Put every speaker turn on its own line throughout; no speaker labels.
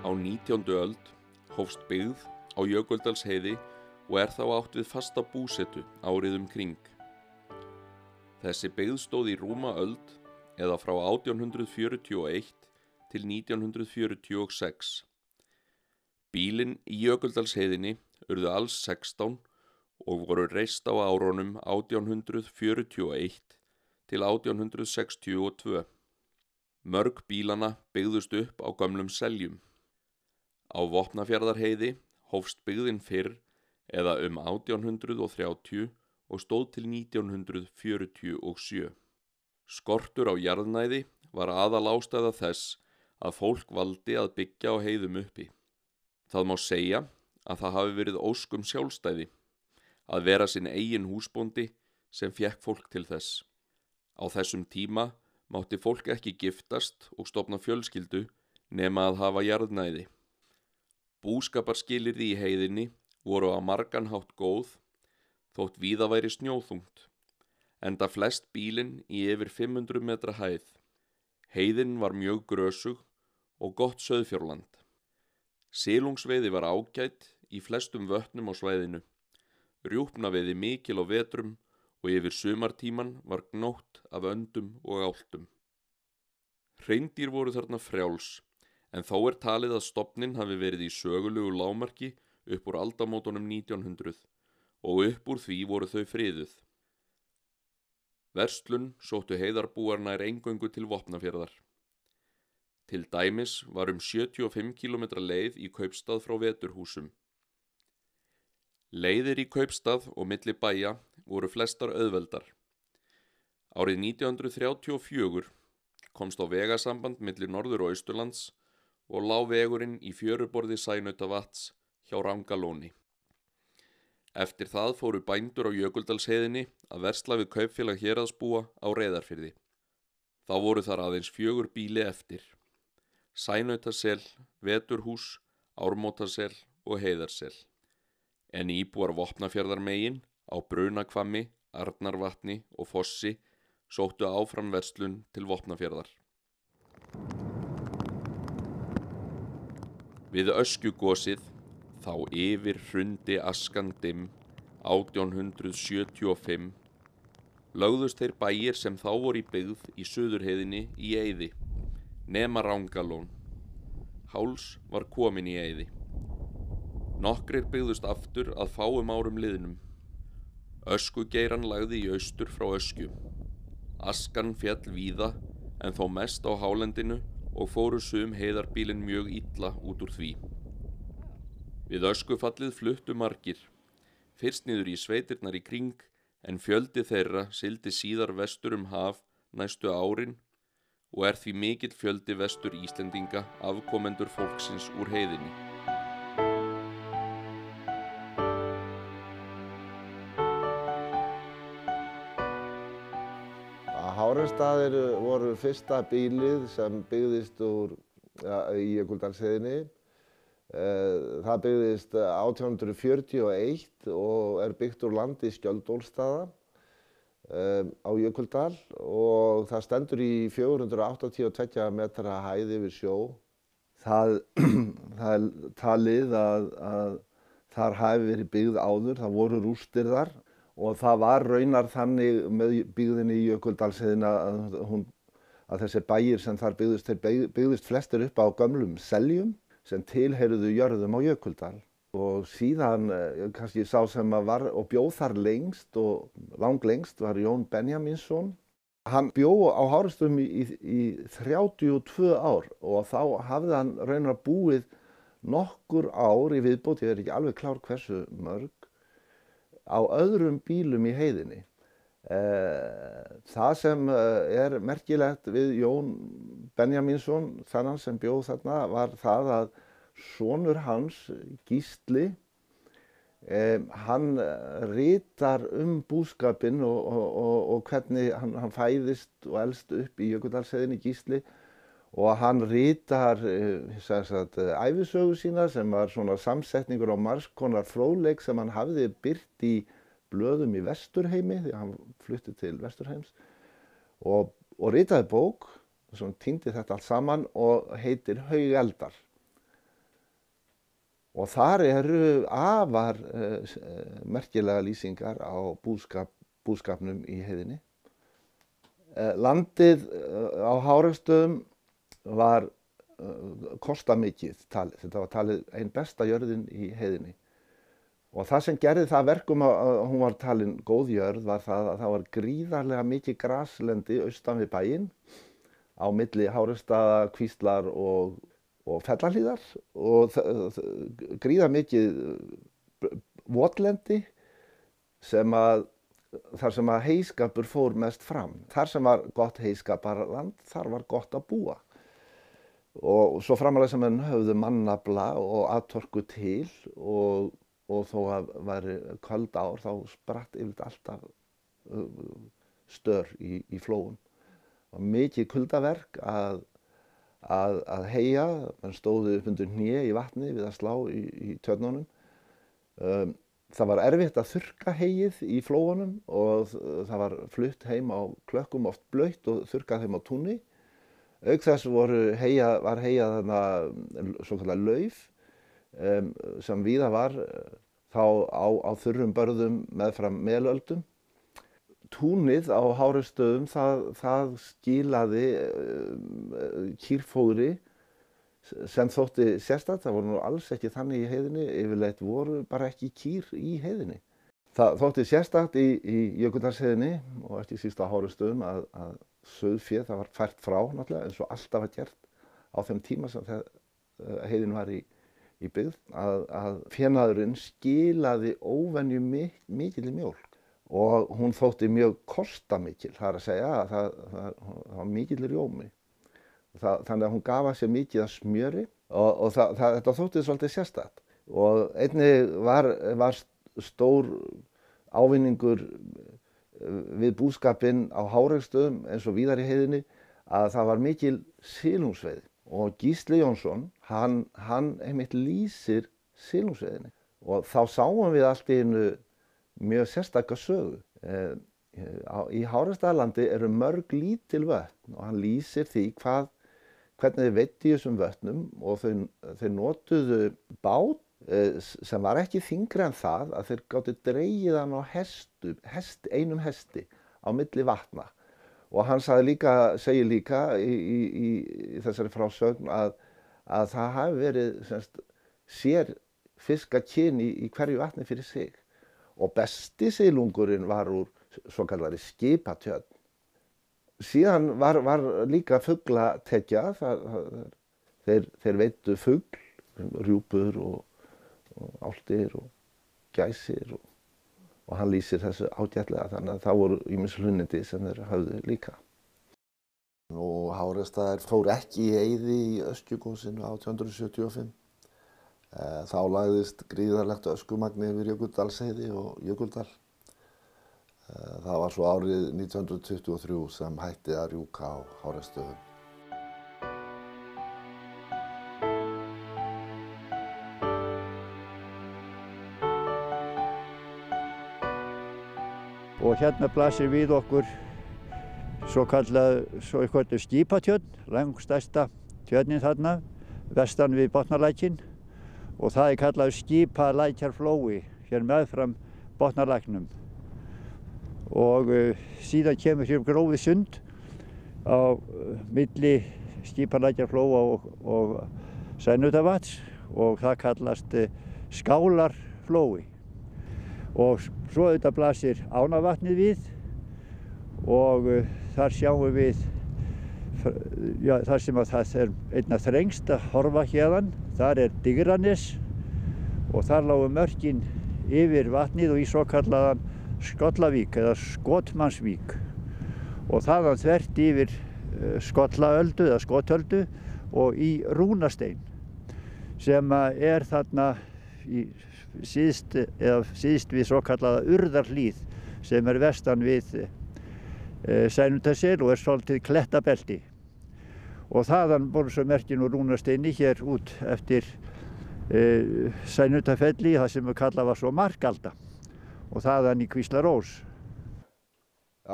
Á 19. öld hófst byggð á Jökuldalsheiði og þá átt við fasta búsetu árið kring. Þessi byggð stóð í rúma öld eða frá 1841 til 1946. Býlin í Jökuldalsheiðinni urðu alls 16 og voru reist á árunum 1841 til 1862. Mörg bílana byggðust upp á gömlum seljum. Á Vopnafjarðarheiði hófst byggðin fyrr eða 1830 og stóð til 1947. Skortur á jarðnæði var aðalástæða þess að fólk valdi að byggja á heiðum uppi. Það má segja að það hafi verið ósk sjálfstæði, að vera sinn eigin húsbóndi sem fékk fólk til þess. Á þessum tíma mátti fólk ekki giftast og stofna fjölskyldu nema að hafa jarðnæði. Búskaparskilyrði í heiðinni voru á margan hátt góð, þótt víða væri snjóþungt, enda flest býlin í yfir 500 metra hæð. Heiðin var mjög grösug og gott sauðfjárland. Silungsveiði var ágæt í flestum vötnum á svæðinu. Rjúpnaveiði mikil á vetrum og yfir sumartíman var gnótt af öndum og álftum. Hreindýr voru þarna frjáls, en þó talið að stofninn hafi verið í sögulegu lágmarki upp úr aldamótunum 1900 og upp úr því voru þau friðuð. Verslun sóttu heiðarbúar nær eingöngu til Vopnafjarðar. Til dæmis var 75 km leið í kaupstað frá veturhúsum. Leiðir í kaupstað og milli bæja voru flestar auðveldar. Árið 1934 komst á vegasamband milli Norður- og Austurlands og lá vegurinn í fjöruborði Sænautavatns hjá Rangalóni. Eftir það fóru bændur á Jökuldalsheiðinni að versla við kaupfélag héraðsbúa á Reyðarfirði. Þá voru þar aðeins 4 býli eftir: Sænautasel, Veturhús, Ármótasel og Heiðarsel. En íbúar Vopnafjarðarmegin á Brunahvammi, Arnarvatni og Fossi sóttu áfram verslun til Vopnafjarðar. Við öskjugosið, þá yfir hrundi askan dimm, 1875, lögðust þeir bæir sem þá voru í byggð í Suðurheiðinni í eyði, nema Rangalón. Háls var komin í eyði. Nokkrir byggðust aftur að fáum árum liðnum. Öskugeiran lagði í austur frá Öskju. Askan féll víða, en þó mest á hálendinu og fóru sum Heiðarbýlin mjög illa út úr því. Við öskufallið fluttu margir, fyrst niður í sveitirnar í kring, en fjöldi þeirra sigldi síðar vestur haf næstu árin og því mikill fjöldi vestur Íslendinga afkomendur fólksins úr heiðinni.
Heiðarbýlin voru fyrsta býlið sem byggðist í Jökuldalsheiðinni. Það byggðist 1841 og byggt úr landi Skjöldólstaða á Jökuldal og það stendur í 482 metra hæð yfir sjó. Það er talið að þar hafi verið byggð áður, það voru rústir þar. Og það var raunar þannig með byggðinni í Jökuldalsheiðina að þessir bæir sem þar byggðust, þeir byggðust flestir upp á gömlum seljum sem tilheyrðu jörðum á Jökuldal. Og síðan kannski sá sem var og bjó þar lengst og langlengst var Jón Benjamínsson. Hann bjó á Hárustum í 32 ár og þá hafði hann raunar búið nokkur ár í viðbót, ég ekki alveg klár hversu mörg, á öðrum bílum í heiðinni. Það sem merkilegt við Jón Benjamínsson, þennan sem bjó þarna, var það að sonur hans, Gísli, hann ritar búskapinn og hvernig hann fæðist og elst upp í Jökuldalsheiðinni, Gísli, og hann ritar ævisögu sína sem var svona samsetningur á margs konar fróðleik sem hann hafði birt í blöðum í Vesturheimi, því hann flutti til Vesturheims, og ritaði bók sem týndi þetta allt saman og heitir Haugeldar. Og þar eru afar merkilega lýsingar á búskapnum í heiðinni. Landið á Hárekstöðum var kostamikið talið. Þetta var talið ein besta jörðin í heiðinni. Og það sem gerði það verkum að hún var talin góð jörð var það að það var gríðarlega mikið graslendi austan við bæinn á milli Háreksstaða, Kvíslar og Fellahlíðar og gríðarlega mikið votlendi þar sem að heyskapur fór mest fram. Þar sem var gott heyskaparland, þar var gott að búa. Og svo framalega sem menn höfðu mannafla og atorku til og þó að væri köld ár þá spratt yfirleitt alltaf stör í flóum. Og mikið kuldaverk að heyja, menn stóðu upp undir hné í vatni við að slá í tjörnunum. Það var erfitt að þurrka heyið í flóunum og það var flutt heim á klökkum, oft blautt og þurrkað heim á túnni. Auk þess var heyjað þarna svokallað lauf sem víða var þá á þurrum börðum meðfram melöldum. Túnið á Hárekstöðum það skilaði kýrfóðri sem þótti sérstakt. Það voru nú alls ekki þannig í heiðinni, yfirleitt voru bara ekki kýr í heiðinni. Það þótti sérstakt í Jökuldalsheiðinni og ekki síst á Hárekstöðum að sauðfé það var fært frá náttúrulega eins og alltaf var gert á þeim tíma sem heiðin var í byggð að fénaðurinn skilaði óvenju mikilli mjólk. Og hún þótti mjög kostamikil, það að segja að það var mikill rjómi. Þannig að hún gaf að sér mikið af smjöri og þetta þótti svolítið sérstakt. Og einnig var stór ávinningur við búskapinn á Hárekstöðum eins og víðar í heiðinni að það var mikil silungsveiði. Og Gísli Jónsson, hann einmitt lýsir silungsveiðinni. Og þá sáum við allt í einu mjög sérstaka sögu. Í Háreksstaðalandi eru mörg lítil vötn og hann lýsir því hvernig þeir veiddu í þessum vötnum og þeir notuðu bát sem var ekki þyngri en það að þeir gátu dregið hann á einum hesti á milli vatna. Og hann segir líka í þessari frásögn að það hafi verið sér fiskakyn í hverju vatni fyrir sig. Og besti silungurinn var úr svokallari skipatjörn. Síðan var líka fuglatekja. Þeir veiddu fugl, rjúpur og álftir og gæsir og hann lýsir þessu ágætlega þannig að það voru ýmis hlunnindi sem þeir höfðu líka. Og Háreksstaðir fór ekki í eyði í Öskjugosinu 1875. Þá lagðist gríðarlegt öskumagn yfir Jökuldalsheiði og Jökuldal. Það var svo árið 1923 sem hætti að rjúka á Hárekstöðum.
Og hérna blasir við okkur svo kallað skipatjörn, langstærsta tjörnin þarna, vestan við Botnalækinn. Og það kallað Skipalækjarflói hér meðfram Botnalæknum. Og síðan kemur hér grófið sund á milli Skipalækjarflóa og Sænutavatns og það kallast Skálarflói. Og svo auðvitað blasir Ánavatnið við og þar sjáum við þar sem að það einna þrengst að horfa hérðan. Þar Digranes og þar lágu mörkin yfir vatnið og í svokallaðan Skollavík eða Skotmannsvík. Og þaðan þvert yfir Skollaöldu eða Skotöldu og í Rúnastein sem þarna síðst við svokallaða Urðarhlíð sem vestan við Sænutarsel og svolítið klettabelti. Og þaðan voru svo merkin úr Rúnasteini hér út eftir Sænutafelli, það sem kallað var svo Markalda og þaðan í Kvíslarós.
Já,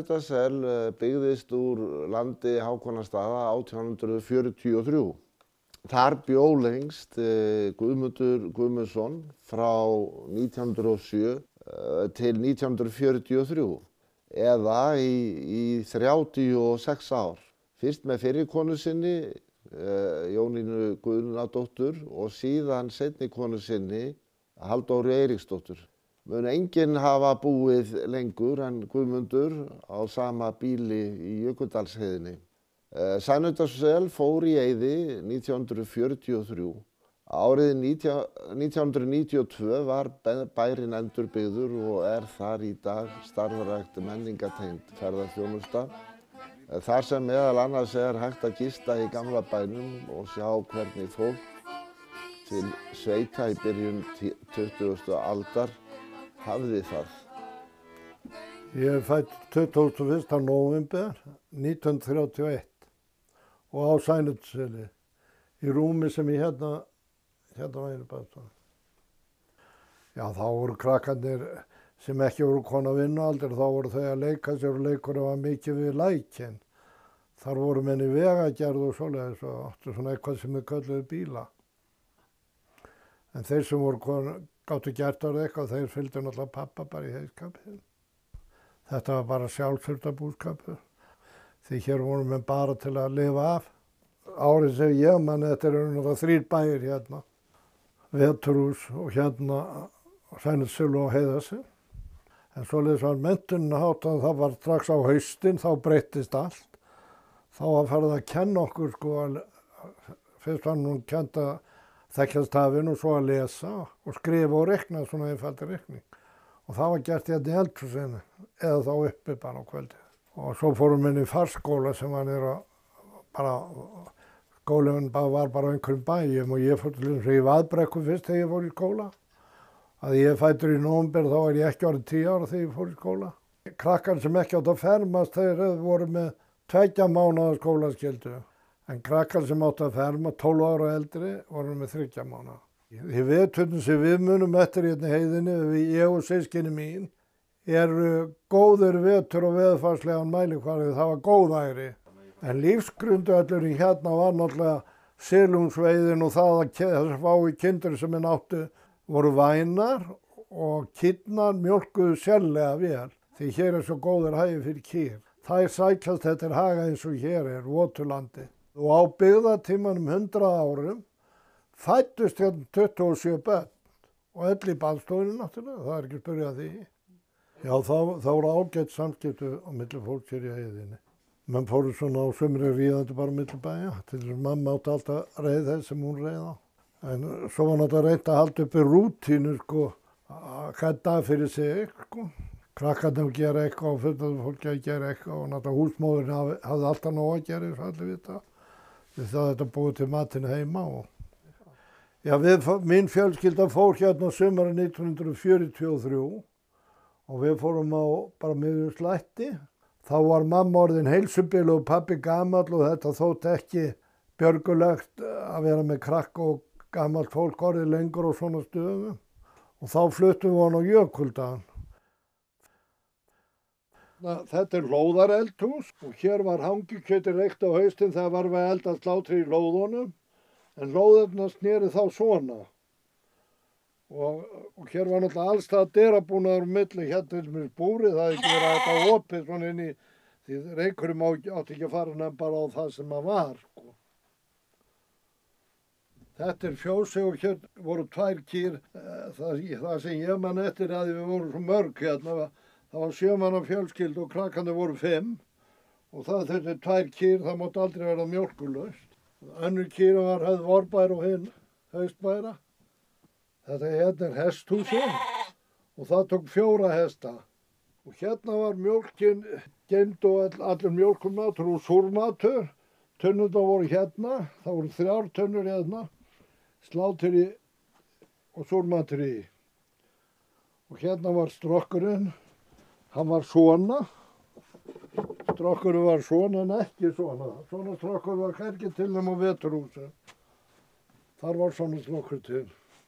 Sænutarsel byggðist úr landi Hákonarstaða 1843 Þar bjó lengst Guðmundur Guðmundsson frá 1907 til 1943 eða í 36 ár. Fyrst með fyrri konu sinni, Jónínu Guðnadóttur og síðan seinni konu sinni, Halldóru Eiríksdóttur. Mun enginn hafa búið lengur en Guðmundur á sama býli í Jökuldalsheiðinni. Sæmundarsel fór í eyði 1943. Árið 1992 var bærinn endurbyggður og þar í dag starfrækt menningartengd ferðaþjónusta. Þar sem meðal annars hægt að gista í gamla bænum og sjá hvernig fólk til sveita í byrjun 20. aldar hafði það.
Ég fædd 21. nóvember 1931 og á Sæmundarseli í rúmi sem ég hérna var ég bara. Já, þá voru krakkarnir sem ekki voru konu að vinna aldrei, þá voru þau að leika sér og leikurinn var mikið við lækinn. Þar voru menn í vegagerð og svoleiðis og áttu svona eitthvað sem við kölluðu bíla. En þeir sem voru gáttu gert árið eitthvað, þeir fylgdu náttúrulega pappa bara í heiðskapið. Þetta var bara sjálfsþurftarbúskapur. Því hér vorum við bara til að lifa af. Árið sem ég man, þetta eru náttúrulega 3 bæir hérna. Veturhús og hérna Sæmundarsel og Heiðarsel. En svoleiðis var menntunin hátt að það var strax á haustin, þá breyttist allt. Þá var farið að kenna okkur fyrst var nú kennt að þekkja stafinn og svo að lesa og skrifa og reikna svona einfaldi reikning. Og það var gert hérna í eldhúsinu eða þá uppi bara á kvöldi. Og svo fórum við inn í farskóla sem var nýra bara, skólinn var bara á einhverjum bæjum og ég fór til þess að ég Vaðbrekku fyrst þegar ég fór í skóla. Að ég fæddur í nóvember þá var ég ekki orðið 10 ára þegar ég fór í skóla. Krakkar sem ekki átt að fermast þeir voru með 2 mánaða skólaskyldu. En krakkar sem átt að ferma 12 ára eldri voru með 3 mánaða. Í veturinn sem við munum eftir hérna heiðinni, ég og systkini mín, góður vetur og veðurfarslegan mælikvarði, það var góðæri. En lífsgrundvöllurinn hérna var náttúrulega silungsveiðin og það að fá í kindur sem minn áttu voru vænar og kýrnar mjólkuðu sérlega vel. Því hér svo góður hagi fyrir kýr. Þær sækjast þetta haga eins og hér Votulandi. Og á byggðatímanum 100 árum fæddust hérna 27 börn og öll í baðstofunni náttúrulega, það ekki spyrjað að því. Já, þá voru ágætt samskipti á milli fólks hér í heiðinni. Menn fóru svona á sumri ríðandi bara milli bæja, til þess að mamma átti alltaf reið þess sem hún reið á. En svo var náttúrulega reynt að halda uppi rútínu, hvern dag fyrir sig, Krakkarnir að gera eitthvað og fullorðið fólki að gera eitthvað og náttúrulega húsmóðurinn hafði alltaf nóg að gera eins og allir vita. Við það þetta búið til matinn heima og já, mín fjölskylda fór hérna sumari 1943 og við fórum á bara miðjum slætti. Þá var mamma orðin heilsubilu og pabbi gamall og þetta þótti ekki björgulegt að vera með krakka og gamalt fólk orðið lengur og svona stöðum. Og þá fluttum við hann á Jökuldal. Þetta lóðareldhús og hér var hangikjöti reykt á haustin þegar var við elda slátri í lóðunum. En lóðurnar sneri þá svona. Og hér var náttúrulega allstað dyrabúnaður milli hérna til mér búrið, það ekki verið að þetta opið svona inn í, því reykurinn átti ekki að fara nefn bara á það sem það var. Þetta fjósi og hér voru 2 kýr, það sem ég man eftir að við vorum svo mörg hérna, það var 7 manna fjölskyldu og krakkarnir voru 5 og það þurfti 2 kýr, það mátti aldrei vera mjólkurlaust. Önnur kýra var höfð vorbær og hinn haustbæra. Þetta hérna hesthúsið og það tók 4 hesta. Og hérna var mjólkin geymd og allir mjólkurmatur og súrmatur. Tunnurnar voru hérna, það voru 3 tunnur hérna, slátur í og súrmatur í. Og hérna var strokkurinn, hann var svona. Strokkurinn var svona en ekki svona. Svona strokkur var hvergi til þeim á veturhúsi. Þar var svona strokkur til.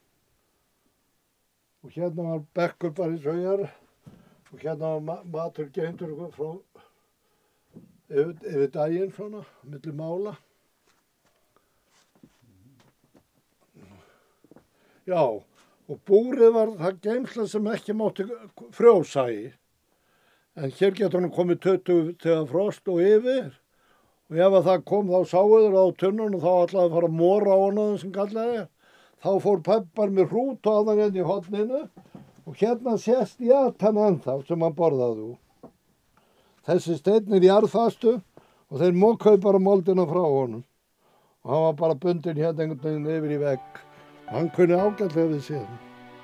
Og hérna var bekkur bara í saujar. Og hérna var matur geymdur frá yfir daginn svona, milli mála. Já, og búrið var það geymsla sem ekki mátti frjósa í. En hér getur hann komið 20 þegar frost og yfir. Og ef að það kom þá sáuður á tunnun og þá ætlaði að fara að mora á hana sem kallaði er. Þá fór pappar með hrút og aðan hérna í horninu og hérna sést jatan ennþá sem hann borðaði úr. Þessi steinn er jarðfastu og þeir mokaði bara moldina frá honum. Og hann var bara bundinn hérna einhvern veginn yfir í vegg. Hann kunni ágætlega við síðan.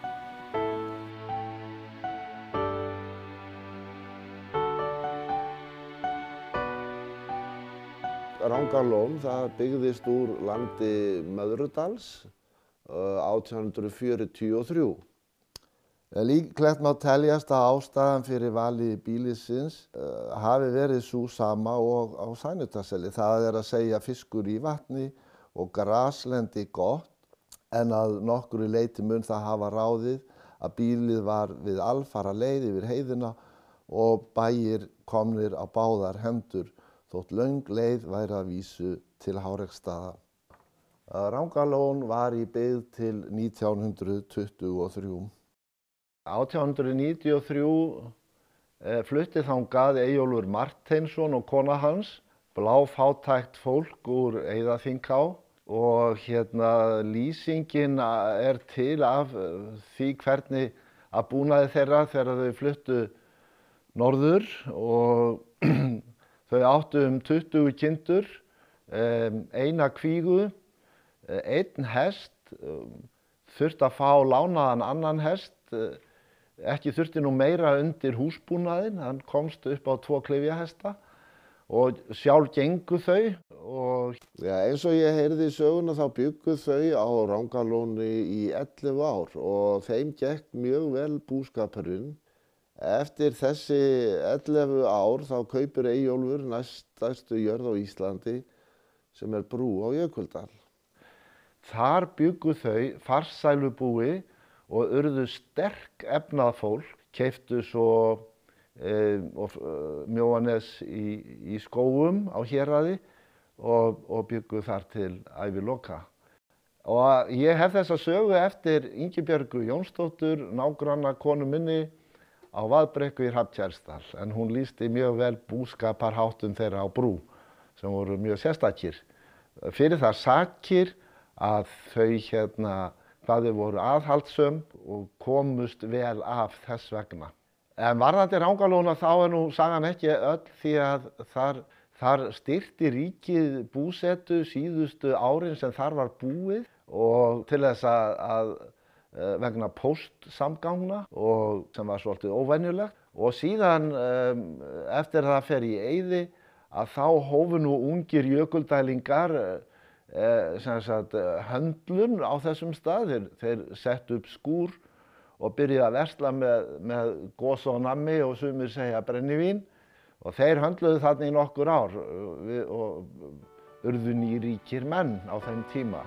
Rangárlón, það byggðist úr landi Möðrudals 1843. Líklegt má teljast að ástæðan fyrir vali býlisins hafi verið sú sama og á Sænudalsseli. Það er að segja fiskur í vatni og graslendi gott, en að nokkru leyti mun það hafa ráðið að býlið var við alfara leið yfir heiðina og bæir komnir á báðar hendur, þótt löng leið væri að vísu til Háreksstaða. Rangárlón var í byggð til 1923. 1893 flutti þangað Eyjólfur Marteinsson og kona hans, bláfátækt fólk úr Eiðaþinghá, og lýsingin er til af því hvernig að búnaði þeirra þegar þau fluttu norður, og þau áttu 20 kindur, eina kvígu, einn hest, þurfti að fá lánaðan annan hest, ekki þurfti nú meira undir húsbúnaðinn, hann komst upp á 2 klyfjahesta og sjálf gengu þau. Eins og ég heyrði í söguna þá bjuggu þau á Rangárlóni í 11 ár og þeim gekk mjög vel búskapurinn. Eftir þessi 11 ár þá kaupir Eyjólfur næststærstu jörð á Íslandi sem er brú á Jökuldal. Þar bjuggu þau farsælubúi og urðu sterk efnað fólk, keyptu svo Mjóanes í skógum á Héraði og bjuggu þar til æviloka. Og ég hef þessa sögu eftir Ingibjörgu Jónsdóttur, nágranna konu minni á Vaðbrekku í Hrafnseldal, en hún lýsti mjög vel búskaparháttum þeirra á brú sem voru mjög sérstakir. Fyrir það sakir að þau hvað þau voru aðhaldssöm og komust vel af þess vegna. En varðandi Rangárlóna þá er nú sagan ekki öll, því að þar styrkti ríkið búsetu síðustu árin sem þar var búið, og til þess að vegna póstsamgangna og sem var svolítið óvenjulegt, og síðan eftir það fer í eyði að þá hófu nú ungir jökuldælingar höndlun á þessum stað. Þeir settu upp skúr og byrjuðu að versla með gos og nammi og sumir segja brennivín, og þeir höndluðu þarna í nokkur ár og urðu nýríkir menn á þeim tíma.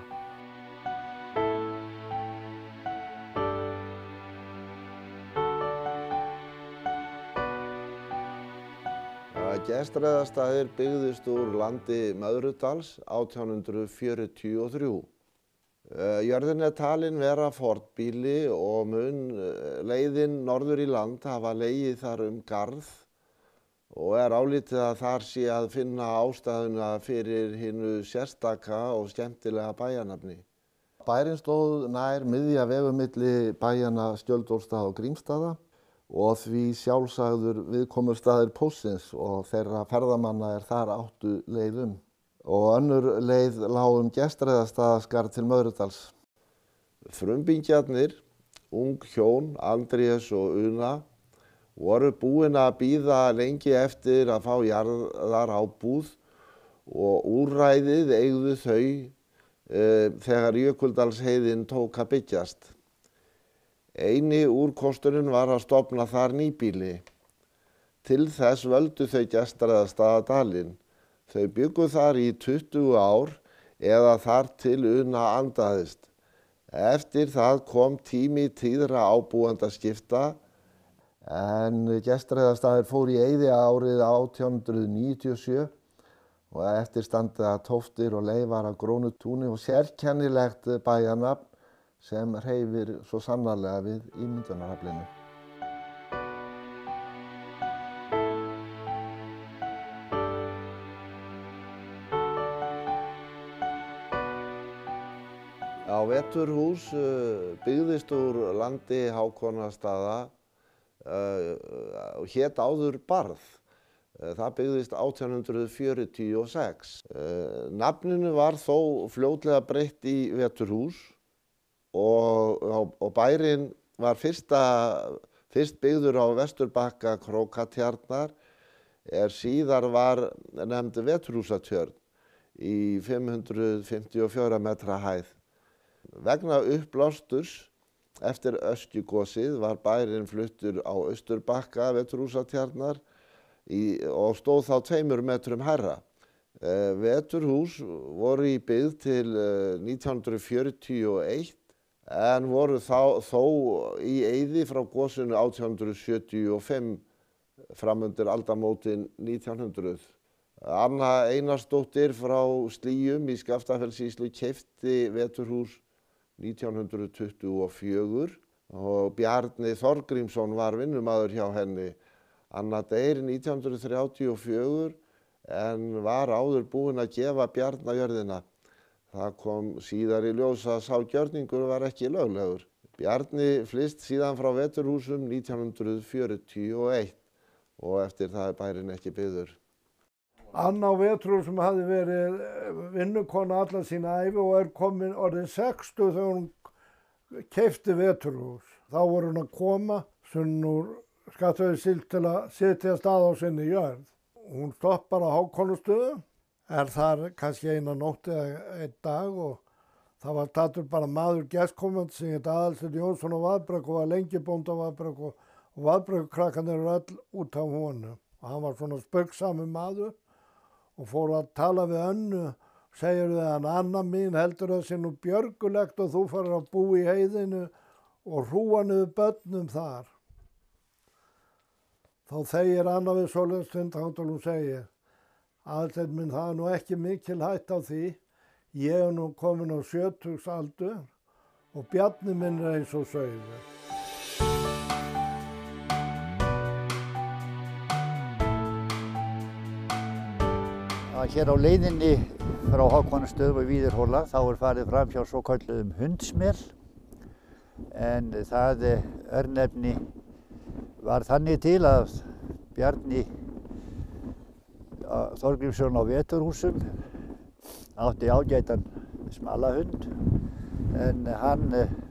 Gestreiðarstaðir byggðust úr landi Möðrudals 1843. Jörðin er talin vera fornbýli og mun leiðin norður í land hafa legið þar garð, og er álitið að þar sé að finna ástæðuna fyrir hinu sérstaka og skemmtilega bæjarnafni. Bærinn stóð nær miðja vegu milli bæjanna Skjöldólfsstaða og Grímsstaða, og því sjálfsagður viðkomustaðir póstsins og þeirra ferðamanna er þar áttu leið og önnur leið lá Gestreiðarstaðaskarð til Möðrudals. Frumbingjarnir, ung hjón, Andrés og Una, voru búin að bíða lengi eftir að fá jarðar ábúð, og úrræðið eigðu þau þegar Jökuldalsheiðin tók að byggjast. Eini úrkosturinn var að stofna þar nýbýli. Til þess völdu þau Gestreiðarstaðadalinn. Þau bjuggu þar í 20 ár eða þar til Una andaðist. Eftir það kom tími tíðra ábúendaskipta, en Gestreiðarstaðir fór í eyði árið 1897 og eftir standa tóftir og leifar af Grónutúni og sérkennilegt bæjarnafn sem hreyfir svo sannarlega við ímyndunaraflinu. Já, veturhús byggðist úr landi Hákonarstaða og hét áður Barð. Það byggðist 1846. Nafninu var þó fljótlega breytt í veturhús og bærinn var fyrst byggður á vesturbakka Krókatjarnar síðar var nefnd veturhúsatjörn í 554 metra hæð. Vegna uppblásturs eftir öskjugosið var bærinn fluttur á austurbakka veturhúsatjarnar og stóð þá 2 metrum hærra. Veturhús voru í byggð til 1941 en voru þó í eyði frá gosinu 1875 framundir aldamótin 1900. Anna Einarsdóttir frá Slíum í Skaftafellssýslu keypti veturhús 1924 og Bjarni Þorgrímsson var vinnumaður hjá henni. Anna deyr 1934 en var áður búin að gefa Bjarna jörðina. Það kom síðar í ljós að sá gjörningur var ekki löglegur. Bjarni flyst síðan frá veturhúsum 1941 og eftir það bærinn ekki byggður.
Anna á veturhúsum hafði verið vinnukona alla sína ævi og komin orðin 60 þegar hún keypti veturhús. Þá voru hún að koma úr Skaftafellssýslu til að sitja stað á sinni jörð. Hún stoppar á Hákonarsstöðum, þar kannski eina nótt eða einn dag og það var staddur bara maður gestkomandi sem hét Aðalsteinn Jónsson á Vaðbrekku og var lengi bóndi á Vaðbrekku og Vaðbrekkukrakkarnir eru öll út af honum. Og hann var svona spaugssamur maður og fór að tala við Önnu, segir við hann, Anna mín heldur það sé nú björgulegt og þú farir að búa í heiðinu og hrúa niður börnum þar. Þá þegir Anna við svoleiðis stund þangað til hún segir, Aðalsteinn minn, það nú ekki mikil hætt á því, ég nú komin á 70 aldur og Bjarni minn eins og sauður.
Hér á leiðinni frá Hákonarsstöðum og Víðirhóla þá farið fram hjá svokölluðum hundsmel en það örnefni var þannig til að Bjarni Þorgrímsson á veturhúsum átti ágætan smalahund en hann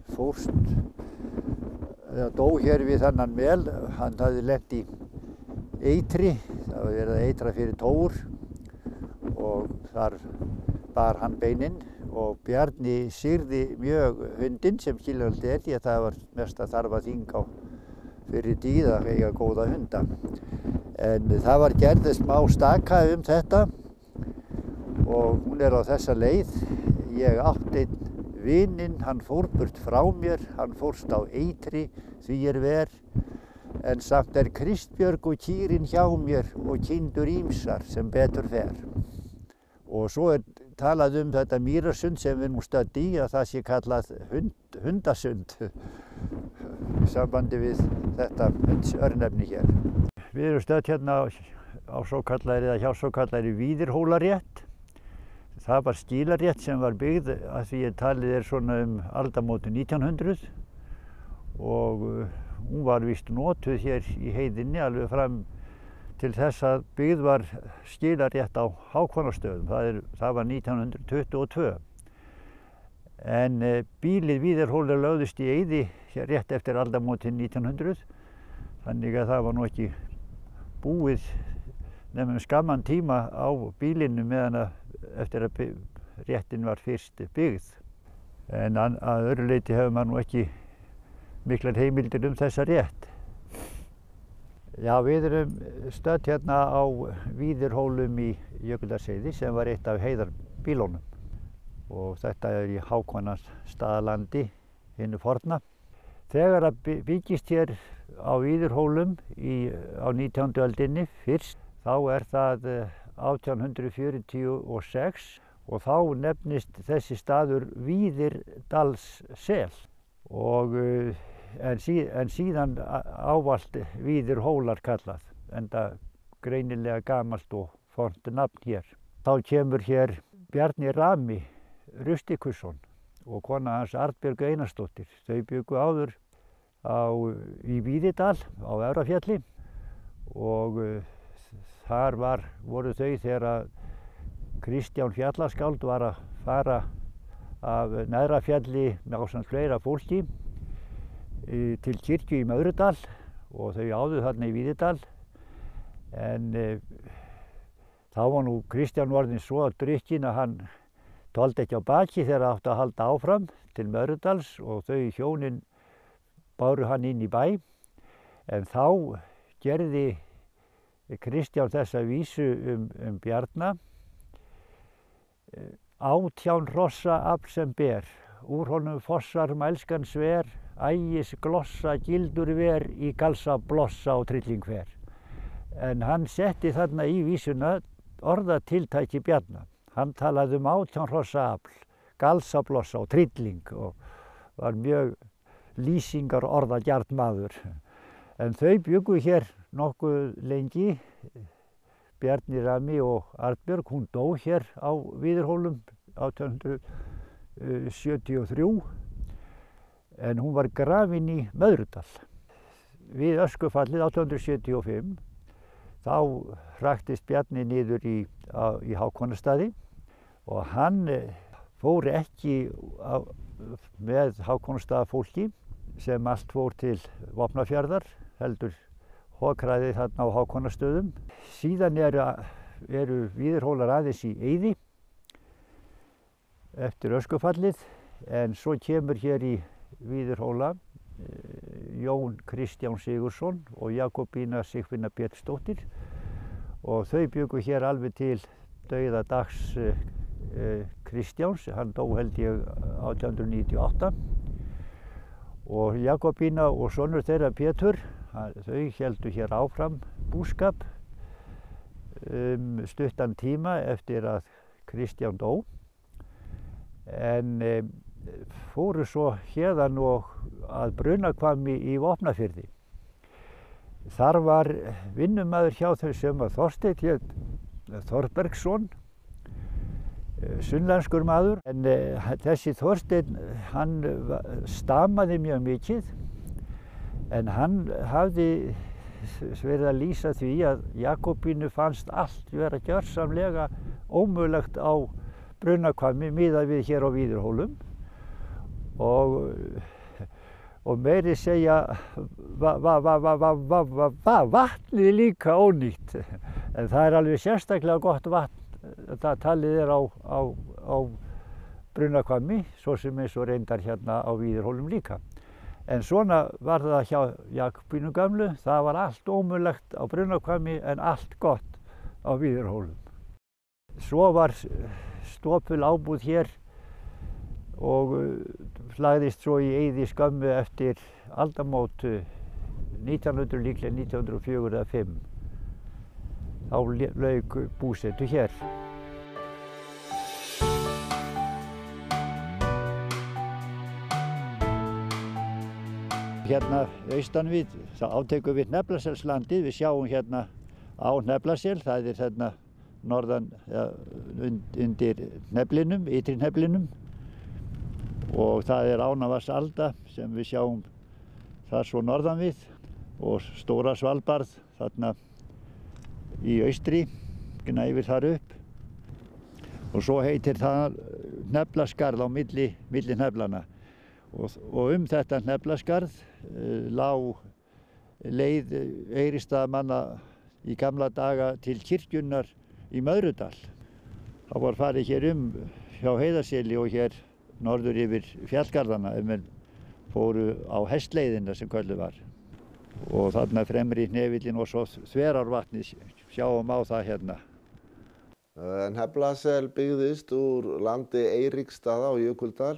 dó hér við þennan mel. Hann hafði lent í eitri, það var verið að eitra fyrir tóur og þar bar hann beinin og Bjarni sýrði mjög hundinn sem skiljanlegt því að það var mest að þarfa þing á fyrir tíð að eiga góða hunda. En það var gerð smá staka þetta og hún á þessa leið. Ég átti einn vininn, hann fór burt frá mér, hann fórst á eitri, því ver, en samt Kristbjörg og kýrin hjá mér og kindur ýmsar sem betur fer. Og svo talað þetta mýrasund sem við nú stödd í að það sé kallað hundasund í sambandi við þetta örnefni hér. Við erum stödd hérna á hjá svokallaðri Víðirhólarétt. Það var skílarétt sem var byggð að því talið svona aldamótin 1900 og hún var víst notuð hér í heiðinni alveg fram til þess að byggð var skilarétt á Hákonarsstöðum. Það var 1922. En býlið Víðirhóla lögðust í eyði rétt eftir aldamótin 1900. Þannig að það var nú ekki búið nema skamman tíma á býlinu meðan eftir að réttin var fyrst byggð. En að öðru leyti hefur maður nú ekki miklar heimildir þessa rétt. Já, við erum stödd hérna á Víðirhólum í Jökuldalsheiði sem var eitt af Heiðarbýlunum og þetta í Hákonarstaðalandi hinu forna. Þegar að byggist hér á Víðirhólum á 19. öldinni fyrst, þá það 1846 og þá nefnist þessi staður Víðirdalssel og en síðan ávallt Víðirhólar kallað, enda greinilega gamalt og fornt nafn hér. Þá kemur hér Bjarni Rami Rustikusson og kona hans Arnbjörg Einarsdóttir. Þau bjuggu áður í Víðidal á Efrafjalli og þar voru þau þegar Kristján fjallaskáld var að fara af Neðrafjalli ásamt fleira fólki til kirkju í Möðrudal og þau áðu þarna í Víðidal. En þá var nú Kristján orðinn svo drukkinn að hann þoldi ekki á baki þegar átti að halda áfram til Möðrudals og þau hjónin báru hann inn í bæ. En þá gerði Kristján þessa vísu Bjarna. 18 hrossa afl sem ber, úr honum fossar mælskan sver, ægis glossa gildur ver, í galsa blossa og trilling fer. En hann setti þarna í vísuna orðatiltæki Bjarna. Hann talaði 18 hrossa afl, galsa blossa og trilling og var mjög lýsingar orðagjarn maður. En þau bjuggu hér nokkuð lengi, Bjarni Rami og Arnbjörg. Hún dó hér á Víðirhólum 1873 en hún var grafin í Möðrudal. Við öskufallið 1875 þá hraktist Bjarni niður í Hákonarstaði og hann fór ekki með Hákonarstaðafólki sem allt fór til Vopnafjarðar, heldur hokraði þarna á Hákonarstöðum. Síðan eru Víðirhólar aðeins í eyði eftir öskufallið, en svo kemur hér í Víðirhóla Jón Kristján Sigurðsson og Jakobína Sigfinna Pétursdóttir og þau bjuggu hér alveg til dauðadags Kristjáns. Hann dó held ég 1898 og Jakobína og sonur þeirra Pétur, þau héldu hér áfram búskap stuttan tíma eftir að Kristján dó, en fóru svo héðan og að Brunahvammi í Vopnafirði. Þar var vinnumaður hjá þau sem var Þorsteinn Þorbergsson, sunnlenskur maður, en þessi Þorsteinn hann stamaði mjög mikið, en hann hafði verið að lýsa því að Jakobínu fannst allt vera gjörsamlega ómögulegt á Brunahvammi miðað við hér á Víðirhólum og meiri segja vatnið líka ónýtt, en það er alveg sérstaklega gott vatn, það talið er á Brunahvammi, svo sem eins og reyndar hérna á Víðirhólum líka. En svona var það hjá Jakobínu gamlu, það var allt ómögulegt á Brunahvammi en allt gott á Víðirhólum. Svo var stopul ábúð hér og lagðist svo í eyði skömmu eftir aldamót 1900, líklega 1904 eða 5. Þá lauk búsetu hér. Hérna austan við, þá átekum við Hneflaselslandið. Við sjáum hérna á Hneflasel, það er þarna norðan, undir hneflinum, ytri hneflinum. Og það er Ánavaðsalda sem við sjáum þar svo norðan við og Stóra Svalbarð þarna í austri, gnæfir þar upp. Og svo heitir það Hneflaskarð á milli hneflana. Og þetta Hneflaskarð lá leið Egilsstaðamanna í gamla daga til kirkjunnar í Möðrudal. Það var farið hér hjá Heiðarseli og hér norður yfir fjallgarðana ef menn fóru á hestleiðina sem kölluð var. Og þarna fremri Hnefillinn og svo Þverárvatnið, sjáum á það hérna.
Hneflasel byggðist úr landi Eiríksstaða á Jökuldal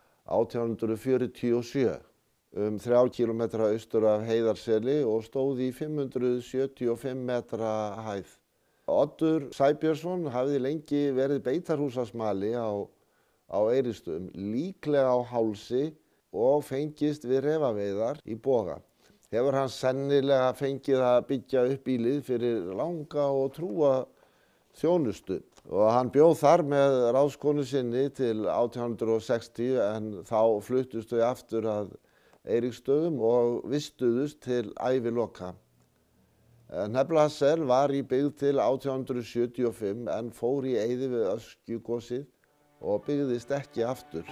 1847, 3 kilometra austur af Heiðarseli og stóð í 575 metra hæð. Oddur Sæbjörnsson hafði lengi verið beitarhúsasmali á Eiríksstöðum, líklega á hálsi og fengist við refaveiðar í boga. Hefur hann sennilega fengið að byggja upp býlið fyrir langa og trúa þjónustu. Og hann bjó þar með ráðskonu sinni til 1860 en þá fluttust þau aftur að Eiríksstöðum og vistuðust til æviloka. Hneflasel var í byggð til 1875 en fór í eyði við öskjugosið og byggðist ekki aftur.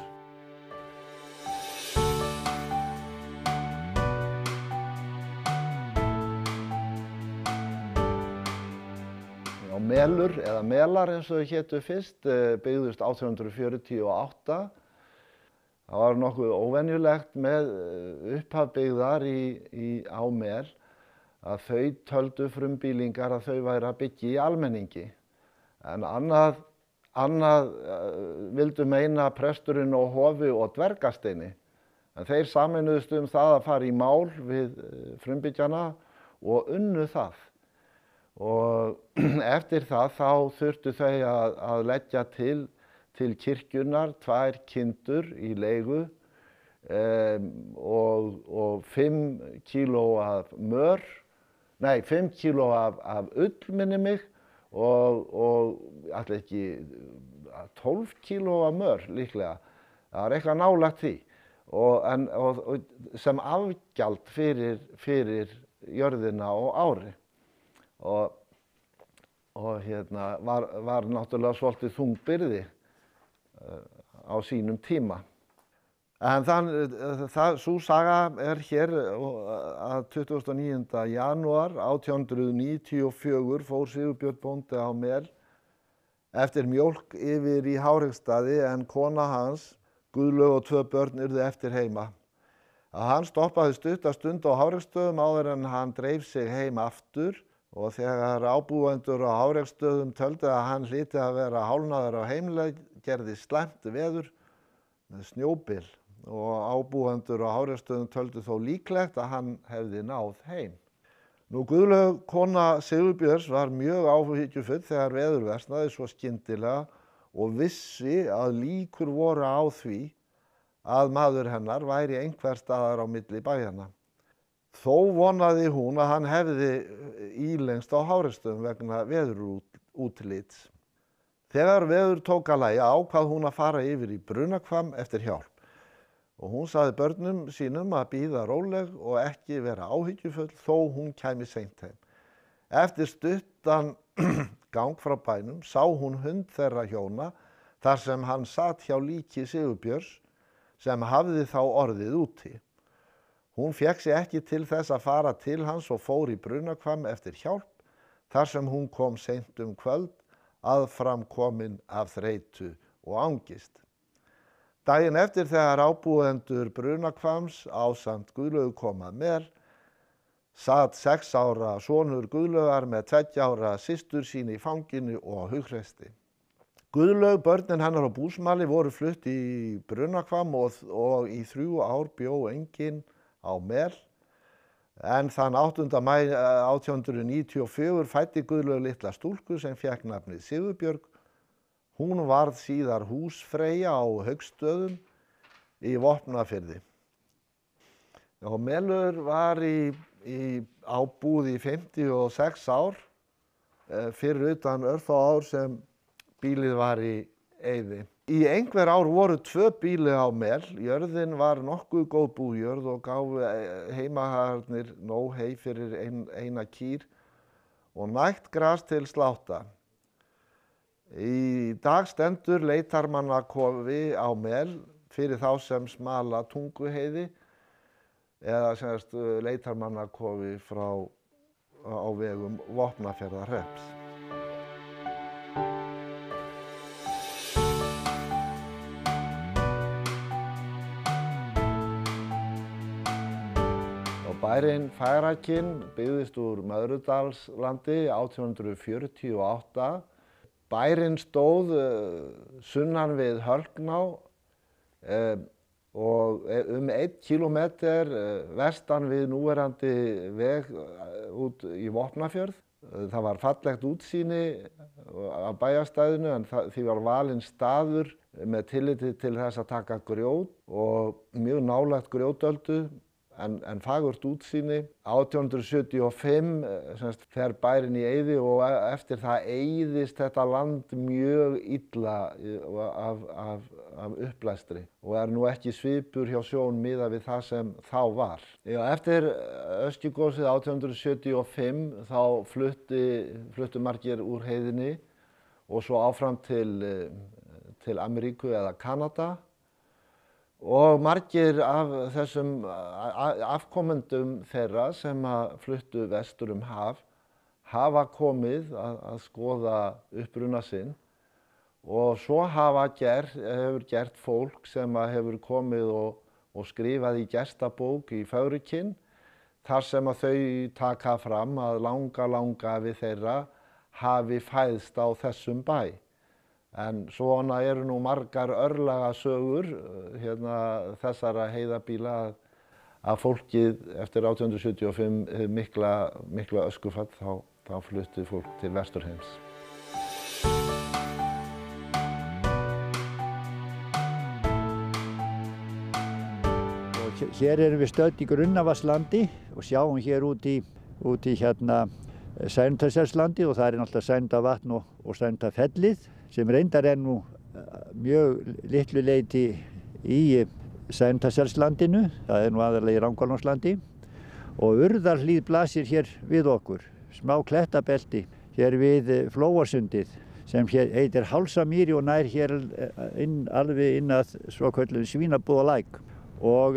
Melur eða melar eins og þau hétu fyrst byggðust 1848. Það var nokkuð óvenjulegt með upphaf byggðar á mel að þau töldu frumbýlingar að þau væru að byggja í almenningi. En annað vildu meina presturinn og hofi og dvergasteini. En þeir sameinuðust það að fara í mál við frumbyggjana og unnu það. Og eftir það þá þurftu þau að leggja til kirkjunnar 2 kindur í leigu og 5 kíló af mör, 5 kíló af ull minni mig og ætli ekki 12 kíló af mör líklega. Það var eitthvað nálægt því og sem afgjald fyrir jörðina og ári. Og var náttúrulega svolítið þung byrði á sínum tíma. En sú saga hér að 29. janúar 1894 fór Sigurbjörn bóndi á mel eftir mjólk yfir í Háreksstaði en kona hans, Guðlaug og 2 börn urðu eftir heima. Hann stoppaði stutta stund á Háreksstöðum áður en hann dreif sig heim aftur. Og þegar ábúendur á Háreksstöðum töldu að hann hlyti að vera hálfnaður á heimleið gerðist slæmt veður með snjóbyl og ábúendur á Háreksstöðum töldu þó líklegt að hann hefði náð heim. Guðlaug kona Sigurbjörns var mjög áhyggjufull þegar veður versnaði svo skyndilega og vissi að líkur voru á því að maður hennar væri einhvers staðar á milli bæjanna. Þó vonaði hún að hann hefði ílengst á Háreksstöðum vegna veðurútlits. Þegar veður tók að lægja ákvað hún að fara yfir í Brunahvamm eftir hjálp. Og hún sagði börnum sínum að bíða róleg og ekki vera áhyggjufull þó hún kæmi seint heim. Eftir stuttan gang frá bænum sá hún hund þeirra hjóna þar sem hann sat hjá líki Sigurbjörns sem hafði þá orðið úti. Hún fékk sig ekki til þess að fara til hans og fór í Brunahvamm eftir hjálp, þar sem hún kom seint kvöld, aðframkomin af þreytu og angist. Daginn eftir þegar ábúendur Brunahvamms ásamt Guðlaugu kom að mel, sat 6 ára sonur Guðlaugar með 2 ára systur sín í fanginu og hughreysti. Guðlaug, börnin hennar og búsmali voru flutt í Brunahvamm og í 3 ár bjó enginn á mel, en þann 8. maí 1894 fæddi Guðlaug litla stúlku sem fékk nafnið Sigurbjörg. Hún varð síðar húsfreyja á Hauksstöðum í Vopnafirði. Melur var á búð í 56 ár, fyrir utan örfá ár sem býlið var í eyði. Í einhver ár voru 2 býli á mel, jörðin var nokkuð góð bújörð og gáfu heimaharnir nóg hey fyrir eina kýr og nægt gras til slátta. Í dag stendur leitarmannakofi á mel fyrir þá sem smala Tunguheiði eða semst leitarmannakofi á vegum Vopnafjarðarhrepps. Bærinn Fagrakinn byggðist úr Möðrudalslandi 1848. Bærinn stóð sunnan við Hölkná og 1 kílómeter vestan við núverandi veg út í Vopnafjörð. Það var fallegt útsýni af bæjarstæðinu en því var valinn staður með tilliti til þess að taka grjót og mjög nálægt grjótöldu en fagurt útsýni. 1875 fer bærinn í eyði og eftir það eyðist þetta land mjög illa af uppblæstri og nú ekki svipur hjá sjón miðað við það sem þá var. Eftir öskjugosið 1875 þá fluttu margir úr heiðinni og svo áfram til Ameríku eða Kanada. Og margir af þessum afkomendum þeirra sem fluttu vestur haf hafa komið að skoða uppruna sinn og svo hefur gert fólk sem hefur komið og skrifað í gestabók í Fögrukinn þar sem þau taka fram að langafi þeirra hafi fæðst á þessum bæ. En svona eru nú margar örlagasögur þessara heiðarbýla að fólkið eftir 1875 mikla öskufall þá flutti fólk til Vesturheims.
Hér erum við stödd í Grunnavatnslandi og sjáum hér út í Sæmundarselslandið og það er náttúrulega Sæmundavatn og Sæmundafellið sem reyndar nú mjög litlu leyti í Sæmundarselslandinu, það nú aðallega í Rangárlónslandi og Urðarhlíð blasir hér við okkur, smá klettabelti hér við Flóasundið sem hér heitir Hálsamýri og nær hér alveg inn að svokölluðum Svínabúðalæk og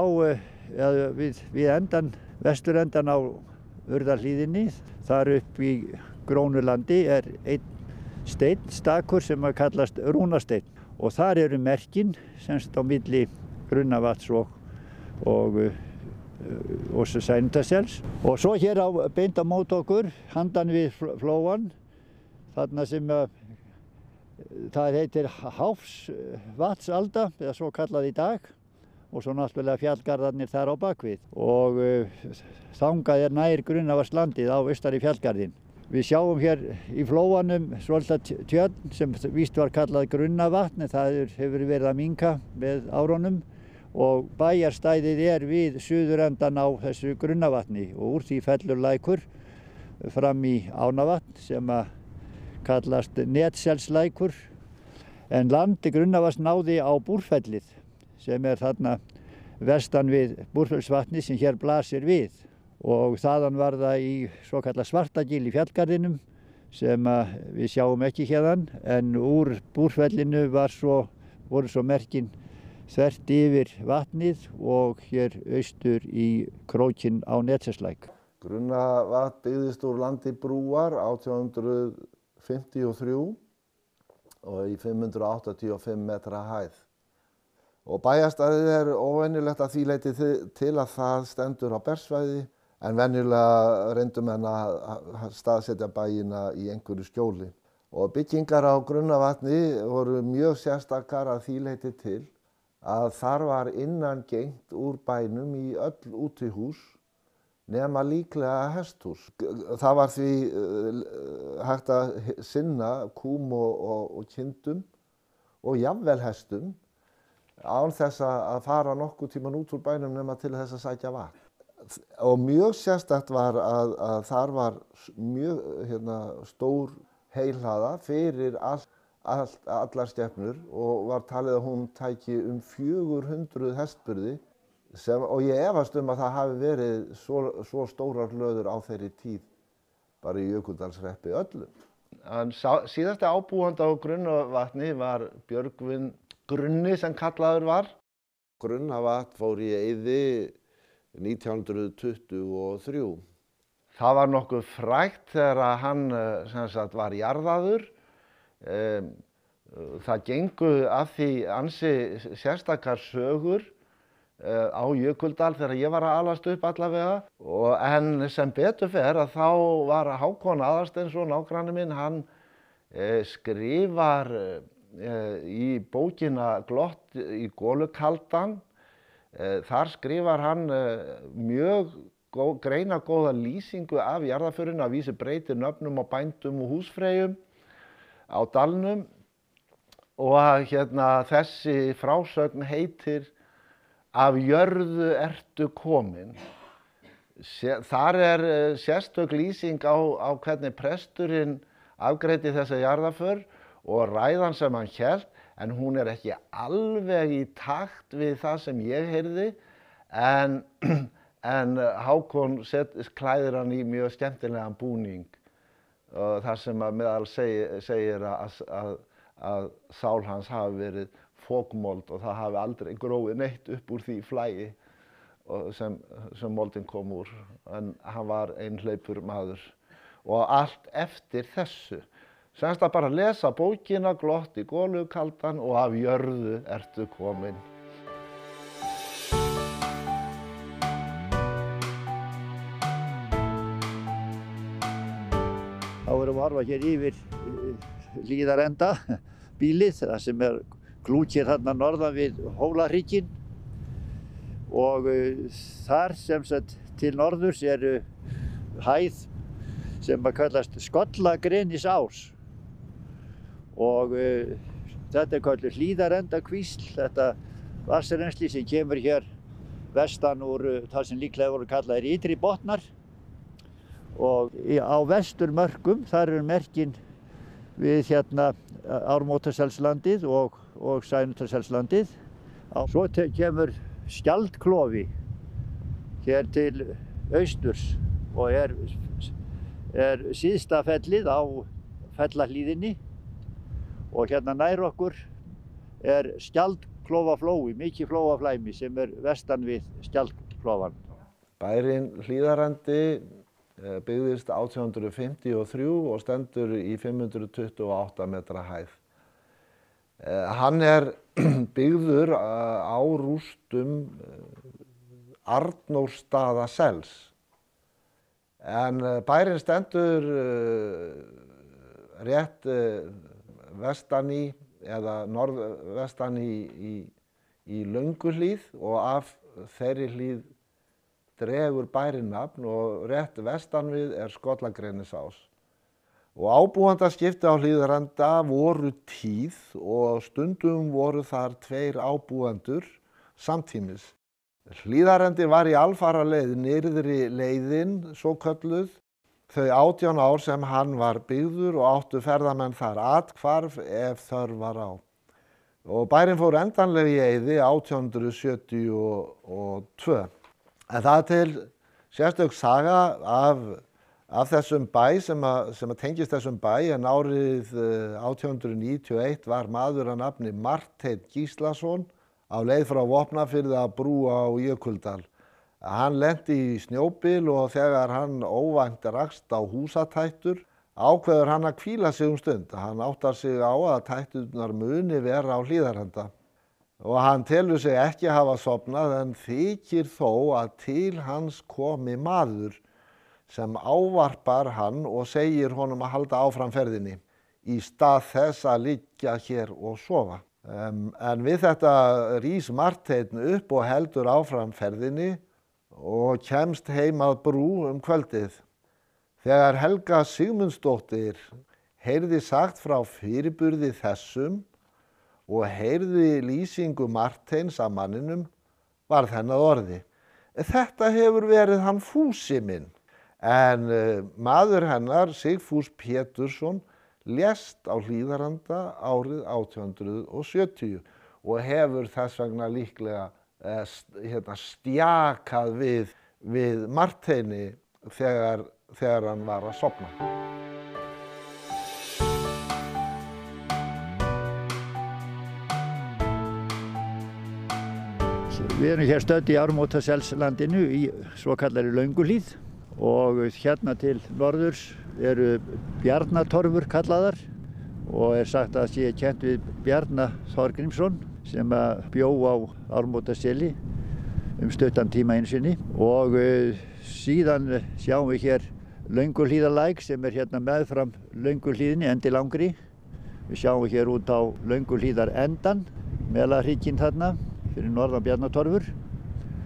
við vesturendan á Urðarhlíðinni, þar upp í Grónulandi einn stakur sem kallast rúnasteinn og þar eru merkin semst á milli Grunnavatns og Sæmundarsels og svo hér beint á móti okkur handan við flóan þarna sem það heitir Háfsvatnsalda eða svo kallað í dag og svo náttúrulega fjallgarðarnir þar á bakvið og þangað nær Grunnavatnslandið á austari fjallgarðinn. Við sjáum hér í flóanum svolítið tjörn sem víst var kallað Grunnavatn en það hefur verið að minnka með árunum og bæjarstæðið við suðurendan á þessu Grunnavatni og úr því fellur lækur fram í Ánavatn sem kallast Netselslækur en landi Grunnavatns náði á Búrfellið sem þarna vestan við Búrfellsvatni sem hér blasir við. Og þaðan var það í svokallað Svartagil í fjallgarðinum sem við sjáum ekki hérðan en úr Búrfellinu voru svo merkin þvert yfir vatnið og hér austur í krókinn á Netselslæk.
Grunnavatn byggðist úr landi brúar 1853 og í 585 metra hæð. Og bæjarstæðið óvenjulegt að því leyti til að það stendur á bersvæði en venjulega reyndum menn að staðsetja bæina í einhverju skjóli. Og byggingar á Grunnavatni voru mjög sérstakar að því leyti til að þar var innangengt úr bænum í öll útihús nema líklega hesthús. Það var því hægt að sinna kúm og kindum og jafnvel hestum án þess að fara nokkuð tíman út úr bænum nema til þess að sækja vatn. Og mjög sérstakt var að þar var mjög stór heilhlaða fyrir allar skepnur og var talið að hún tæki 400 hestburði og ég efast að það hafi verið svo stórar hlöður á þeirri tíð bara í Jökuldalshreppi öllum. En síðasti ábúandi á Grunnavatni var Björgvin Grunni sem kallaður var. Grunnavatn fór í eyði 1923. Það var nokkuð frægt þegar hann var jarðaður. Það gengu af því ansi sérstakar sögur á Jökuldal þegar ég var að alast upp allavega. En sem betur fer að þá var Hákon Aðalsteinsson, nágranni minn, hann skrifar í bókina Glott í Golukaldan. Þar skrifar hann mjög greinargóða lýsingu af jarðarförinni, að vísu breytir nöfnum á bændum og húsfreyjum á dalnum og að þessi frásögn heitir Af jörðu ertu komin. Þar sérstök lýsing á hvernig presturinn afgreiddi þessa jarðarför og ræðan sem hann hélt, en hún ekki alveg í takt við það sem ég heyrði, en Hákon klæðir hann í mjög skemmtilegan búning, þar sem að meðal segir að sál hans hafi verið fokmold og það hafi aldrei gróið neitt upp úr því flæi sem moldin kom úr, en hann var einhleypur maður. Og allt eftir þessu. Semst að bara lesa bókina, glott í golukaldan og af jörðu ertu komin.
Þá erum við að horfa hér yfir Hlíðarenda býlið, það sem klúkir þarna norðan við Hólahrygginn, og þar sem sagt til norðurs hæð sem kallast Skollagrenisás, og þetta kallur Hlíðarendakvísl, þetta vatnsrennsli sem kemur hér vestan úr það sem líklega voru kallaðir ytri botnar, og á vesturmörkum þar merkin við Ármótaselslandið og Sæmundarselslandið. Svo kemur Skjaldklofi hér til austurs og síðsta fellið á fellahlíðinni, og nær okkur Skjaldklofaflói, mikið flóaflæmi sem vestan við Skjaldklofan.
Bærinn Hlíðarendi byggðist 1853 og stendur í 528 metra hæð. Hann byggður á rústum Arnórsstaðasels, en bærinn stendur rétt vestan í, eða norðvestan í Lönguhlíð, og af þeirri hlíð dregur bærinn nafn, og rétt vestan við Skollagrenisás. Og ábúendaskipti á Hlíðarenda voru tíð og stundum voru þar 2 ábúendur samtímis. Hlíðarendi var í alfaraleið nyrðri leiðin, svo kölluð, þau 18 ár sem hann var byggður, og áttu ferðamenn þar athvarf ef þörf var á. Og bærinn fór endanlega í eyði 1872. En það til sérstök saga af þessum bæ sem tengist þessum bæ, en árið 1891 var maður að nafni Marteinn Gíslason á leið frá Vopnafirði að brúa á Jökuldal. Hann lenti í snjóbil, og þegar hann óvænt rakst á húsatættur, ákveður hann að hvíla sig stund. Hann áttar sig á að tætturnar muni vera á Hlíðarenda. Og hann telur sig ekki hafa sofnað, en þykir þó að til hans komi maður sem ávarpar hann og segir honum að halda áfram ferðinni, í stað þess að liggja hér og sofa. En við þetta rís Marteinn upp og heldur áfram ferðinni og kemst heim að brú kvöldið. Þegar Helga Sigmundsdóttir heyrði sagt frá fyrirburði þessum og heyrði lýsingu Marteins af manninum, varð henni að orði: Þetta hefur verið hann Fúsi minn. En maður hennar, Sigfús Pétursson, lést á Hlíðarenda árið 1870 og hefur þess vegna líklega stjakað við Marteini þegar hann var að sofna.
Við erum hér stödd í Ármótaselslandinu í svokallari Lönguhlíð, og hérna til norðurs eru Bjarnatorfur kallaðar, og sagt að sé kennt við Bjarna Þorgrímsson sem bjó á Ármótaseli stuttan tíma einu sinni. Og síðan sjáum við hér Lönguhlíðarlæk sem hérna meðfram Lönguhlíðinni, endilangri. Við sjáum hér út á Lönguhlíðarendan, Melahrygginn þarna fyrir norðan Bjarnatorfur,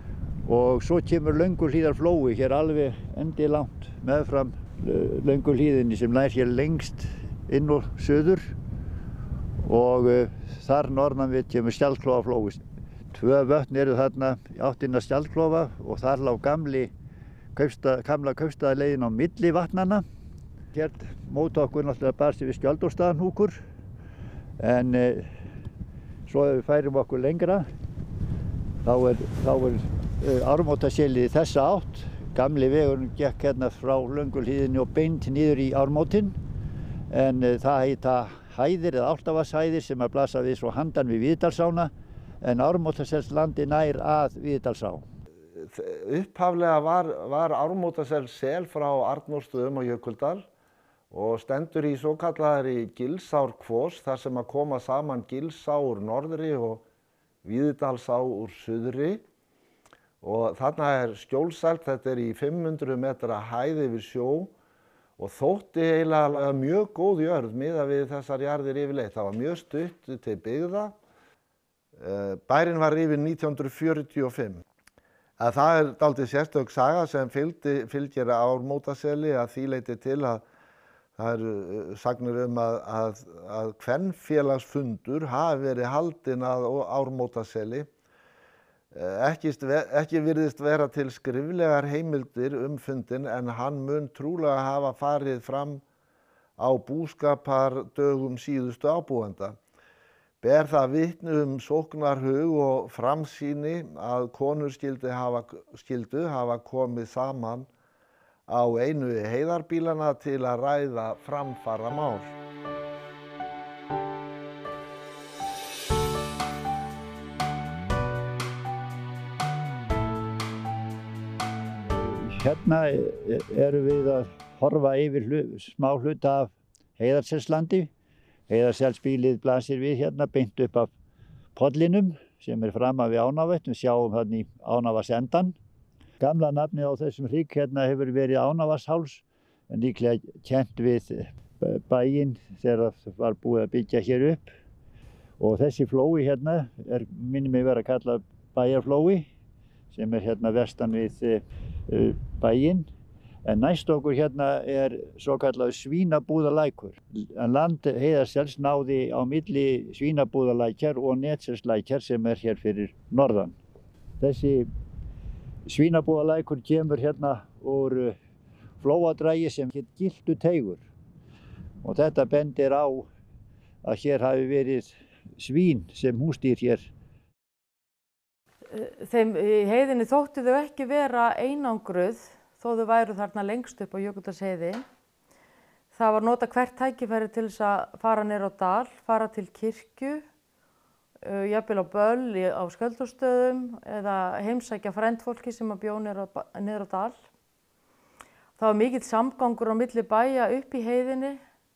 og svo kemur Lönguhlíðarflói hér alveg endilangt meðfram Lönguhlíðinni sem nær hér lengst inn og suður og þar norðan við kemur Skjaldklofaflói. 2 vötn eru þarna í áttina Skjaldklofa og þar lá gamla kaupstaðarleiðin á milli vatnanna. Hér móti okkur náttúrulega barst við Skjöldóstaðahnúkur en svo ef við færum okkur lengra þá er Ármótaselið í þessa átt. Gamli vegurinn gekk hérna frá Lönguhlíðinni og beint niður í Ármótin en það heita hæðir eða Álftavatnshæðir sem að blasa við svo handan við Víðidalsána en Ármótaselslandið nær að Víðidalsá.
Upphaflega var Ármótasel frá Arnórstöðum á Jökuldal og stendur í svokallaðri Gilsárkvos þar sem að koma saman Gilsá úr norðri og Víðidalsá úr suðri. Og þarna er skjólsælt, þetta í 500 metra hæð yfir sjó og þótti eiginlega mjög góð jörð miðað við þessar jarðir yfirleitt. Það var mjög stutt til byggða. Bærinn var rifinn 1945. Það er dálítið sérstök saga sem fylgir Ármótaseli að því leyti til að það eru sagnir að kvenfélagsfundur hafi verið haldinn að Ármótaseli. Ekki virðist vera til skriflegar heimildir fundinn en hann mun trúlega hafa farið fram á búskapardögum síðustu ábúenda. Ber það vitni sóknarhug og framsýni að konur skyldu hafa komið saman á einu heiðarbýlana til að ræða framfaramál.
Hérna erum við að horfa yfir smá hluta af Heiðarselslandi. Heiðarselsbýlið blasir við hérna beint upp af pollinum sem framan við Ánavötn. Við sjáum hérna í Ánavassendan. Gamla nafnið á þessum hrygg hérna hefur verið Ánavarsháls en líklega kennt við bæinn þegar það var búið að byggja hér upp. Og þessi flói hérna minnir mig vera kallað Bæjarflói sem hérna vestan við bæinn. En næst okkur hérna svokallaður Svínabúðalækur. En land Heiðarsels náði á milli Svínabúðalækjar og Netselslækjar sem hér fyrir norðan. Þessi Svínabúðalækur kemur hérna úr flóadrægi sem hét Gyltuteigur. Og þetta bendir á að hér hafi verið svín sem húsdýr hér.
Þeim í heiðinni þótti þau ekki vera einangruð þó þau væru þarna lengst upp á Jökuldalsheiði. Það var notað hvert tækifæri til þess að fara niður á dal, fara til kirkju, jafnvel á böll á Skjöldósstöðum eða heimsækja frændfólki sem bjó niður á dal. Það var mikill samgangur á milli bæja upp í heiðinni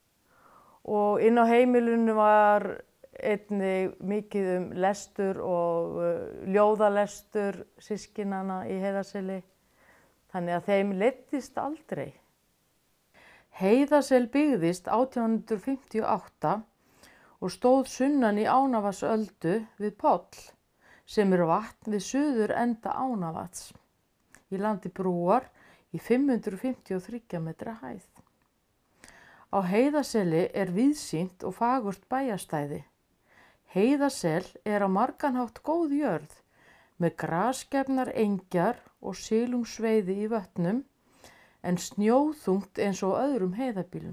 og inn á heimilinu var einnig mikið lestur og ljóðalestur systkinanna í Heiðarseli. Þannig að þeim leiddist aldrei. Heiðarsel byggðist 1858 og stóð sunnan í Ánavarsöldu við Poll, sem vatn við suður enda Ánavatns, í landi brúar í 553 metra hæð. Á Heiðarseli víðsýnt og fagurt bæjarstæði. Heiðarsel á margan hátt góð jörð með grasgefnar engjar og silungsveiði í vötnum en snjóþungt eins og öðrum heiðarbýlum.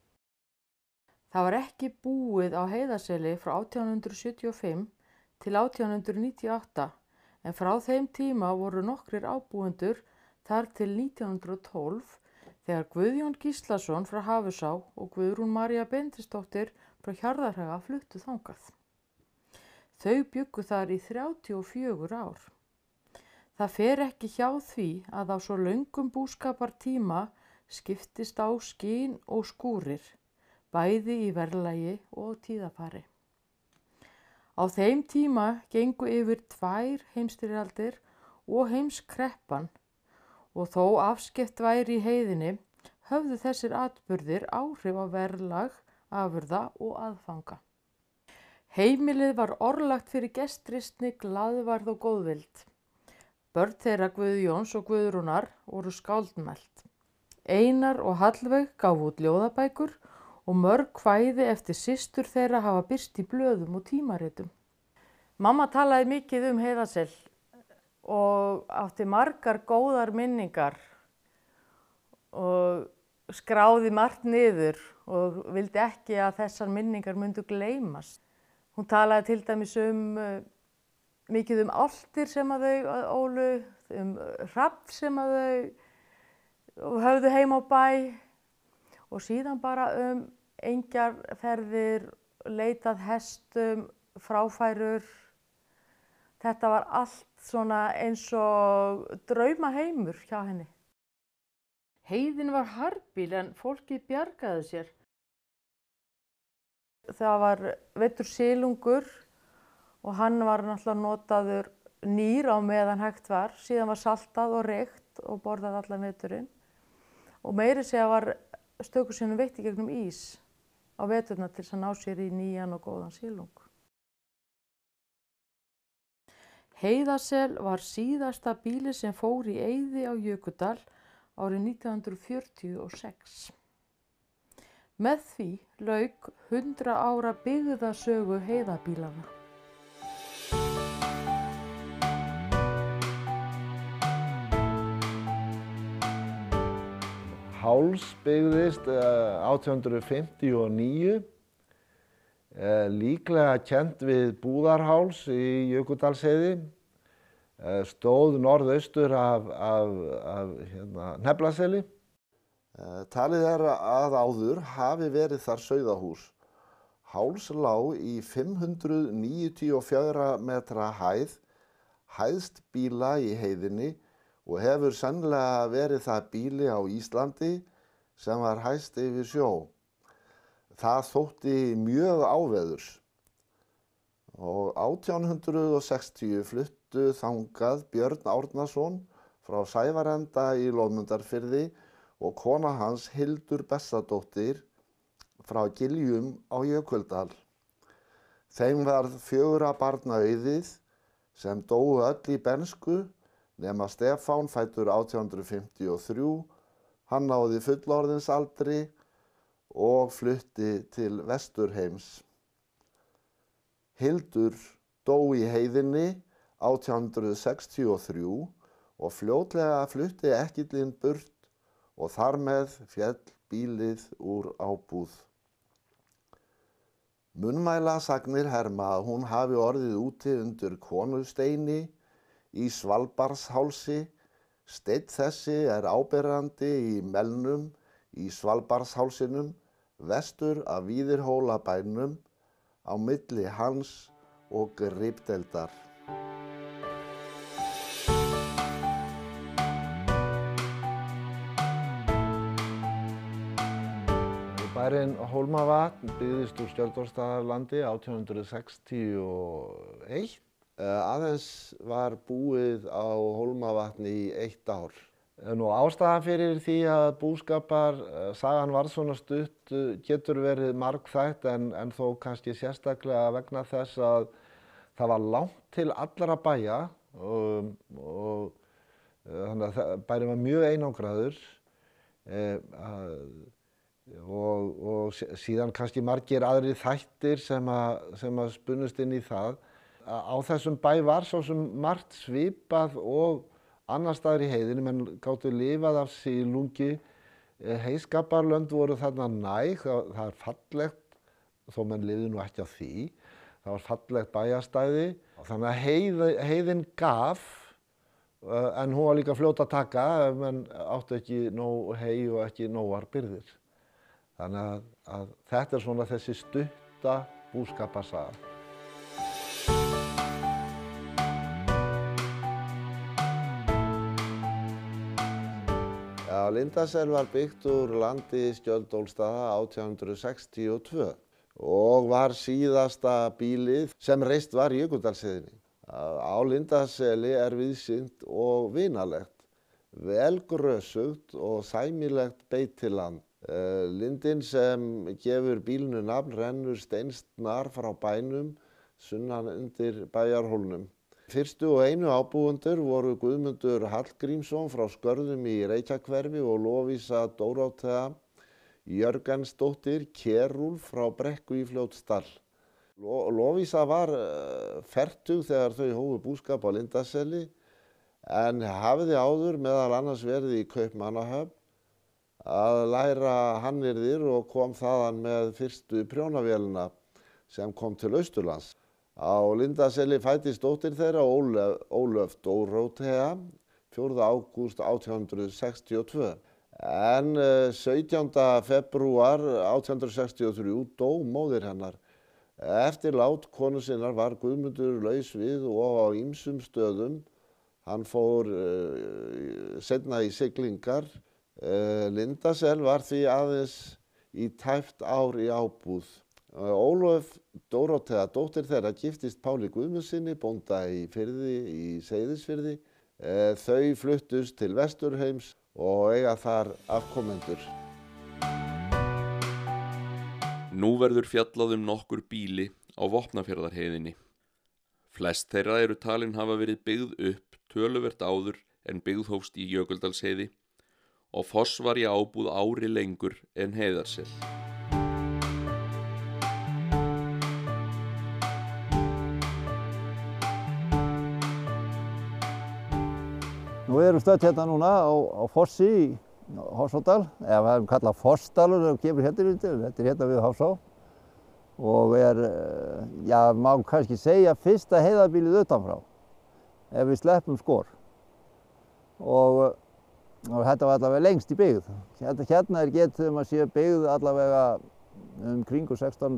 Það var ekki búið á Heiðarseli frá 1875 til 1898 en frá þeim tíma voru nokkrir ábúendur þar til 1912 þegar Guðjón Gíslason frá Hafusá og Guðrún María Bendisdóttir frá Hjarðarhaga fluttu þangað. Þau bjuggu þar í 34 ár. Það fer ekki hjá því að á svo löngum búskapartíma skiptist á skín og skúrir, bæði í verðlagi og tíðafari. Á þeim tíma gengu yfir 2 heimsstyrjaldir og heimskreppan og þó afskiptt væri í heiðinni höfðu þessir atburðir áhrif á verðlag, afurða og aðfanga. Heimilið var orðlagt fyrir gestristni, glaðværð og góðvild. Börn þeirra Guðjóns og Guðrúnar voru skáldmælt. Einar og Hallveig gáfu út ljóðabækur og mörg kvæði eftir systur þeirra hafa birst í blöðum og tímaritum. Mamma talaði mikið Heiðarsel og átti margar góðar minningar og skráði margt niður og vildi ekki að þessar minningar myndu gleymast. Hún talaði til dæmis mikið álftir sem að þau ólu, hrafn sem að þau höfðu heima á bæ og síðan bara engjarferðir, leitað hestum, fráfærur. Þetta var allt svona eins og draumaheimur hjá henni. Heiðin var harðbýl en fólkið bjargaði sér. Það var veiddur silungur og hann var náttúrulega notaður nýr á meðan hægt var. Síðan var saltað og reykt og borðað allan veturinn. Og meira segja var stöku sinnum veitt í gegnum ís á veturna til að ná sér í nýjan og góðan silung. Heiðarsel var síðasta býlið sem fór í eyði á Jökuldal árið 1946. Með því lauk 100 ára byggðasögu Heiðarbýlanna.
Háls byggðist 1859, líklega kennt við Búðarháls í Jökuldalsheiði, stóð norðaustur af Hneflaseli. Talið að áður hafi verið þar sauðahús. Háls lá í 594 metra hæð, hæðst býla í heiðinni og hefur sennilega verið það býli á Íslandi sem var hæst yfir sjó. Það þótti mjög áveðurs og 1860 fluttu þangað Björn Árnason frá Sævarenda í Loðmundarfirði og kona hans Hildur Bessadóttir frá Giljum á Jökuldal. Þeim varð 4 barna auðið sem dóu öll í bernsku nema Stefán fæddur 1853, hann náði fullorðinsaldri og flutti til Vesturheims. Hildur dó í heiðinni 1863 og fljótlega flutti Egilinn burt og þar með féll býlið úr ábúð. Munnmælasagnir herma að hún hafi orðið úti undir konusteini í Svalbarðshálsi. Steinn þessi áberandi í melnum í Svalbarðshálsinum vestur af Víðirhólabænum á milli hans og Gripdeildar. Bærinn Hólmavatn byggðist úr Skjöldólfsstaðarlandi 1861. Aðeins var búið á Hólmavatni í 1 ár. Nú ástæðan fyrir því að búskaparsagan varð svona stutt getur verið margþætt en þó kannski sérstaklega vegna þess að það var langt til allra bæja og þannig að bærinn var mjög einangraður og síðan kannski margir aðrir þættir sem að spunnust inn í það. Á þessum bæ var svo sem margt svipað og annar staðar í heiðinni, menn gátu lifað af silungi, heyskaparlönd voru þarna næg, það er fallegt, þó menn lifðu nú ekki á því, það var fallegt bæjarstæði, þannig að heiðin gaf, en hún var líka fljót að taka ef menn áttu ekki nóg hey og ekki nógar birgðir. Þannig að þetta er svona þessi stutta búskaparsaga. Lindasel var byggt úr landi Skjöldólfsstaða 1862 og var síðasta býlið sem reist var í Jökuldalsheiðinni. Á Lindaseli víðsýnt og vinalegt, vel grösugt og sæmilegt beitiland. Lindin sem gefur býlinu nafn rennur steinsnar frá bænum sunnan undir bæjarhólnum. Fyrstu og einu ábúendur voru Guðmundur Hallgrímsson frá Skörðum í Reykjahverfi og Lovísa Dórótea Jörgensdóttir Kjerúlf frá Brekku í Fljótsdal. Lovísa var fertug þegar þau hófu búskap á Lindaseli en hafði áður meðal annars verið í Kaupmannahöfn að læra hannyrðir og kom þaðan með fyrstu prjónavélina sem kom til Austurlands. Á Lindaseli fæddist dóttir þeirra Ólöf Dórótea 4. ágúst 1862. En 17. febrúar 1863 dó móðir hennar. Eftir lát konu sinnar var Guðmundur laus við og á ýmsum stöðum. Hann fór seinna í siglingar. Lindasel var því aðeins í tæpt ár í ábúð. Ólöf Dórótea, dóttir þeirra, giftist Páli Guðmundsssyni, bónda í Firði í Seyðisfirði. Þau fluttust til Vesturheims og eiga þar afkomendur.
Nú verður fjallað nokkur býli á Vopnafjarðarheiðinni. Flest þeirra eru talin hafa verið byggð upp töluvert áður en byggð hófst í Jökuldalsheiði og foss var í ábúð ári lengur en Heiðarsel.
Nú erum stödd hérna núna á fossi í Hofssárdal, eða við hefum kallað Fossdalur ef kemur hérna undir, þetta er hérna við Hofsá og já, má kannski segja fyrsta heiðarbýlið utanfrá ef við sleppum skor og þetta var allavega lengst í byggð. Hérna er getið að sé byggð allavega kringu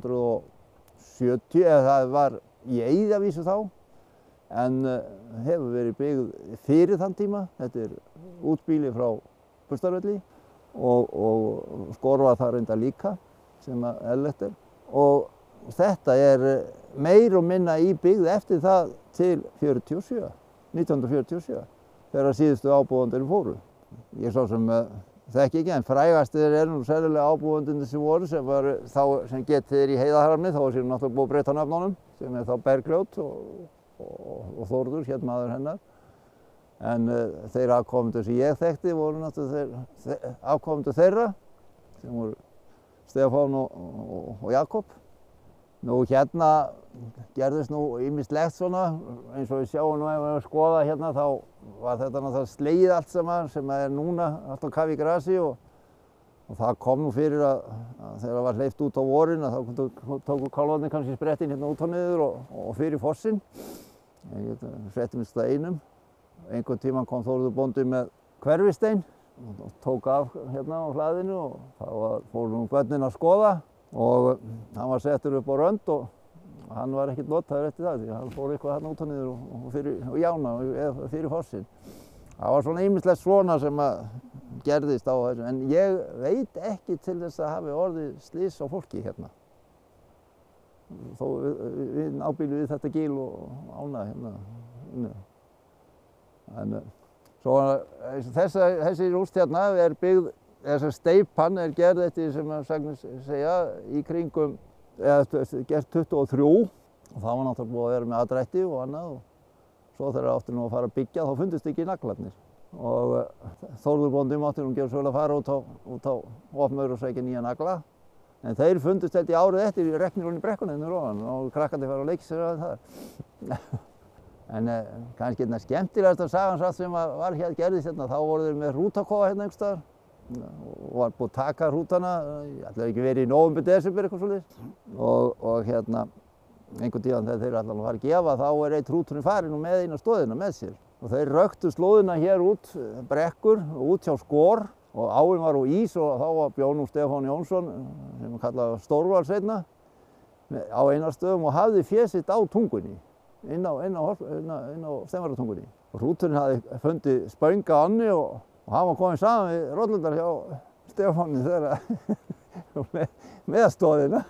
1670, eða það var í eyðavísu þá. En hefur verið byggð fyrir þann tíma. Þetta er útbýli frá Burstarvelli og skor var það reyndar líka sem eðlilegt er. Og þetta er meir og minna í byggð eftir það til 1947, þegar síðustu ábúendur fóru. Ég svo sem þekki ekki, en frægastir nú sennilega ábúendurnir sem voru, sem getið í Heiðarhamni, þá sér náttúrulega búið að breyta nöfnunum, sem þá Bergljót og Þórður, hérna maður hennar. En þeir afkomendur sem ég þekkti voru náttúrulega afkomendur þeirra, sem voru Stefán og Jakob. Nú hérna gerðist nú ýmislegt svona, eins og við sjáum nú ef við skoða hérna, þá var þetta náttúrulega slegið allt saman sem er núna allt á kafi í grasi og það kom nú fyrir að þegar það var hleypt út á vorin að þá tóku kálfarnir kannski sprettinn hérna út á niður og fyrir fossinn. Svettumist það einum. Einhvern tímann kom Þórður bóndi með hverfistein og tók af hérna á hlaðinu og þá fóru nú börnin að skoða og hann var settur upp á rönd og hann var ekkert notaður eftir það því hann fór eitthvað hérna út á niður og jána eða fyrir fossinn. Það var svona ýmislegt svona sem að gerðist á þessu, en ég veit ekki til þess að hafi orðið slys á fólki hérna. Þó við nábýlum við þetta gil og ána hérna. En svo þessi rúst hérna er byggð, þessa steypan er gerð eftir sem að sagnir segja í kringum, eða gert 23 og það var náttúrulega búið að vera með aðdrætti og annað og svo þegar átti nú að fara að byggja þá fundust ekki naglarnir og Þórður bóndi mátti nú gera svolítið að fara út á Vopnafjörð og sækja nýja nagla en þeir fundust þetta í árið eftir í reknirunni í brekkunni hérna ofan og krakkandi fara að leika sér að það. En kannski hérna skemmtilegasta sagan satt sem var hér gerðist hérna, þá voru þeir með rútakofa hérna einhvers staðar og var búið að taka rútana, ætlaði ekki verið í nóvember, desember eitthvað svolítið og hérna einhvern tíðan þegar þeir ætlaði að fara að gefa þá einn rúturinn farin og með eina stóðina með sér og þeir röktu slóðina hér út brekkur og út hjá skor og áin var á ís og þá var bjó Stefán Jónsson sem kallaði Stórval seinna á einar stöðum og hafði féð sitt á tungunni inn á Steinvarartungunni og rúturinn hafði fundið spöng á ánni og hann var kominn saman við rollundar hjá Stefáni þegar með stóðina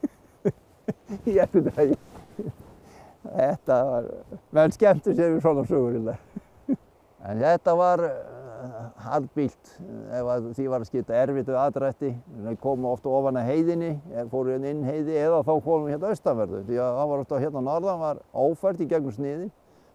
í eftirdragi. Þetta var, menn skemmtu sér við svona sögur. En þetta var harðbýlt ef því var að skipta erfitt við aðdrætti. Við komum ofta ofan að heiðinni, fóru inn heiði eða þá komum við hérna austanverðu. Því að það var ofta hérna norðan var ófært í gegnum sniðin.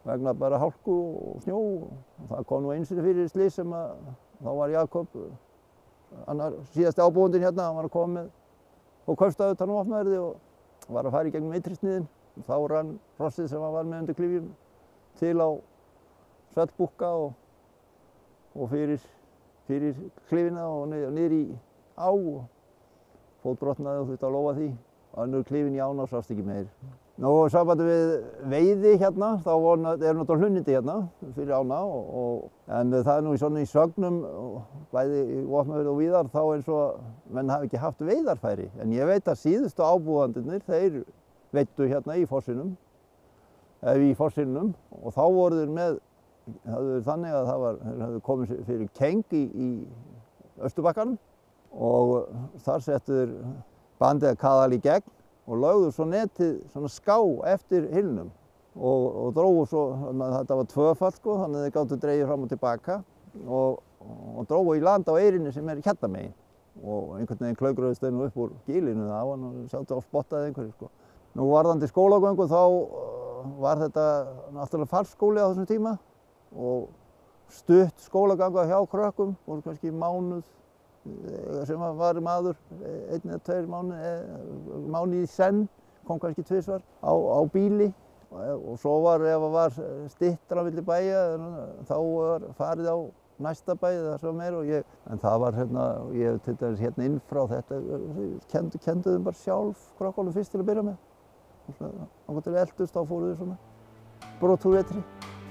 vegna bara hálku og snjó. Það kom nú einu sinni fyrir slys sem að þá var Jakob, síðasti ábúandinn hérna, hann var að koma með og Kaupstað utan á Vopnafjarði og var að fara í gegnum eitrisniðin. Þá rann hrossið sem hann var með undir klyfjum til á svellbúkka og fyrir klyfina og niður í á og fótbrotnaði og þurfti að lóga því. Önnur klyfin í ána og sást ekki meir. Nú, sambandi við veiði hérna, þá er náttúrulega hlunnindi hérna fyrir ána en það er nú svona í sögnum, bæði í Vopnafjarði og víðar, þá eins og menn hafi ekki haft veiðarfæri. En ég veit að síðustu ábúandurnir, þeir veiddu hérna í fossinum og þá voru þeir með, það var þannig að þeir hafði komið fyrir keng í Östurbakkanum og þar settu þeir bandið að kaðal í gegn og lögðu svo netið svona ská eftir hylnum og drógu svo, þetta var tvöfalt sko, þannig að þeir gátu dregið fram og tilbaka og drógu í land á eyrinni sem er hérna megin og einhvern veginn klaugruðust þeir nú upp úr gílinu, það var nú sjálfsagt oft spottaði einhverju sko. Nú varðandi skólagöngu þá var þetta náttúrulega farskóli á þessum tíma og stutt skólaganga hjá krökkum, voru kannski mánuð sem var maður, 1 eða 2 mánuði í senn, kom kannski 2 á bíli og svo var, ef það var styttra milli bæja, þá var farið á næsta bæ eða svo meir en það var hérna, ég til dæmis hérna inn frá þetta, kendu þeim bara sjálf krökkunum fyrst til að byrja með. Þangað til eldust, þá fóru þeir svona brot úr vetri.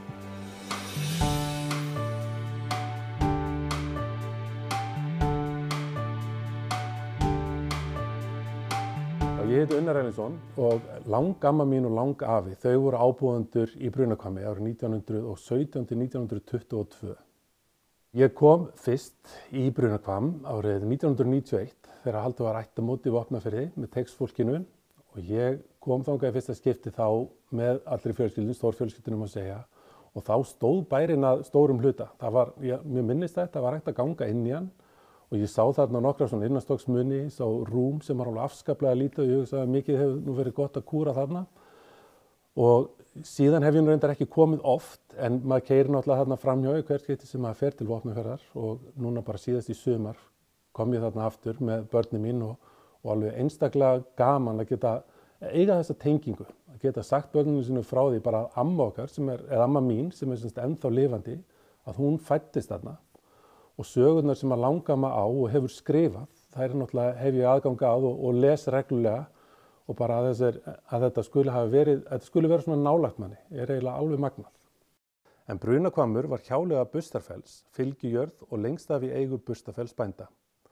Ég heiti Unnar Erlingsson og langamma mín og langafi, þau voru ábúendur í Brunahvammi árið 1917 til 1922. Ég kom fyrst í Brunahvamm árið 1991 þegar haldið var ættamót í Vopnafirði með textfólkinu og ég kom þangað í fyrsta skipti þá með allri fjölskyldunum, stórfjölskyldunum að segja og þá stóð bærinn að stórum hluta. Það var, mér minnist þetta, það var hægt að ganga inn í hann og ég sá þarna nokkra svona innanstokksmuni, sá rúm sem var alveg afskaplega lítið og ég hugsaði að mikið hefur nú verið gott að kúra þarna. Og síðan hef ég nú reyndar ekki komið oft en maður keyrir náttúrulega þarna framhjá í hvert skipti sem maður fer til Vopnafjarðar og núna bara síðast í sumar kom ég þarna aftur með börnin mín og alveg einstaklega gaman að geta eiga þessa tengingu, að geta sagt börnunum sínum frá því bara að amma okkar eða amma mín sem er ennþá lifandi, að hún fæddist þarna. Og sögurnar sem að langamma á og hefur skrifað, þær náttúrulega hef ég aðgang að og les reglulega og bara að þetta skuli vera svona nálægt manni, er eiginlega alveg magnað. En Brunahvammur var hjáleiga Burstarfells, fylgjujörð og lengst af í eigu Burstarfells bænda.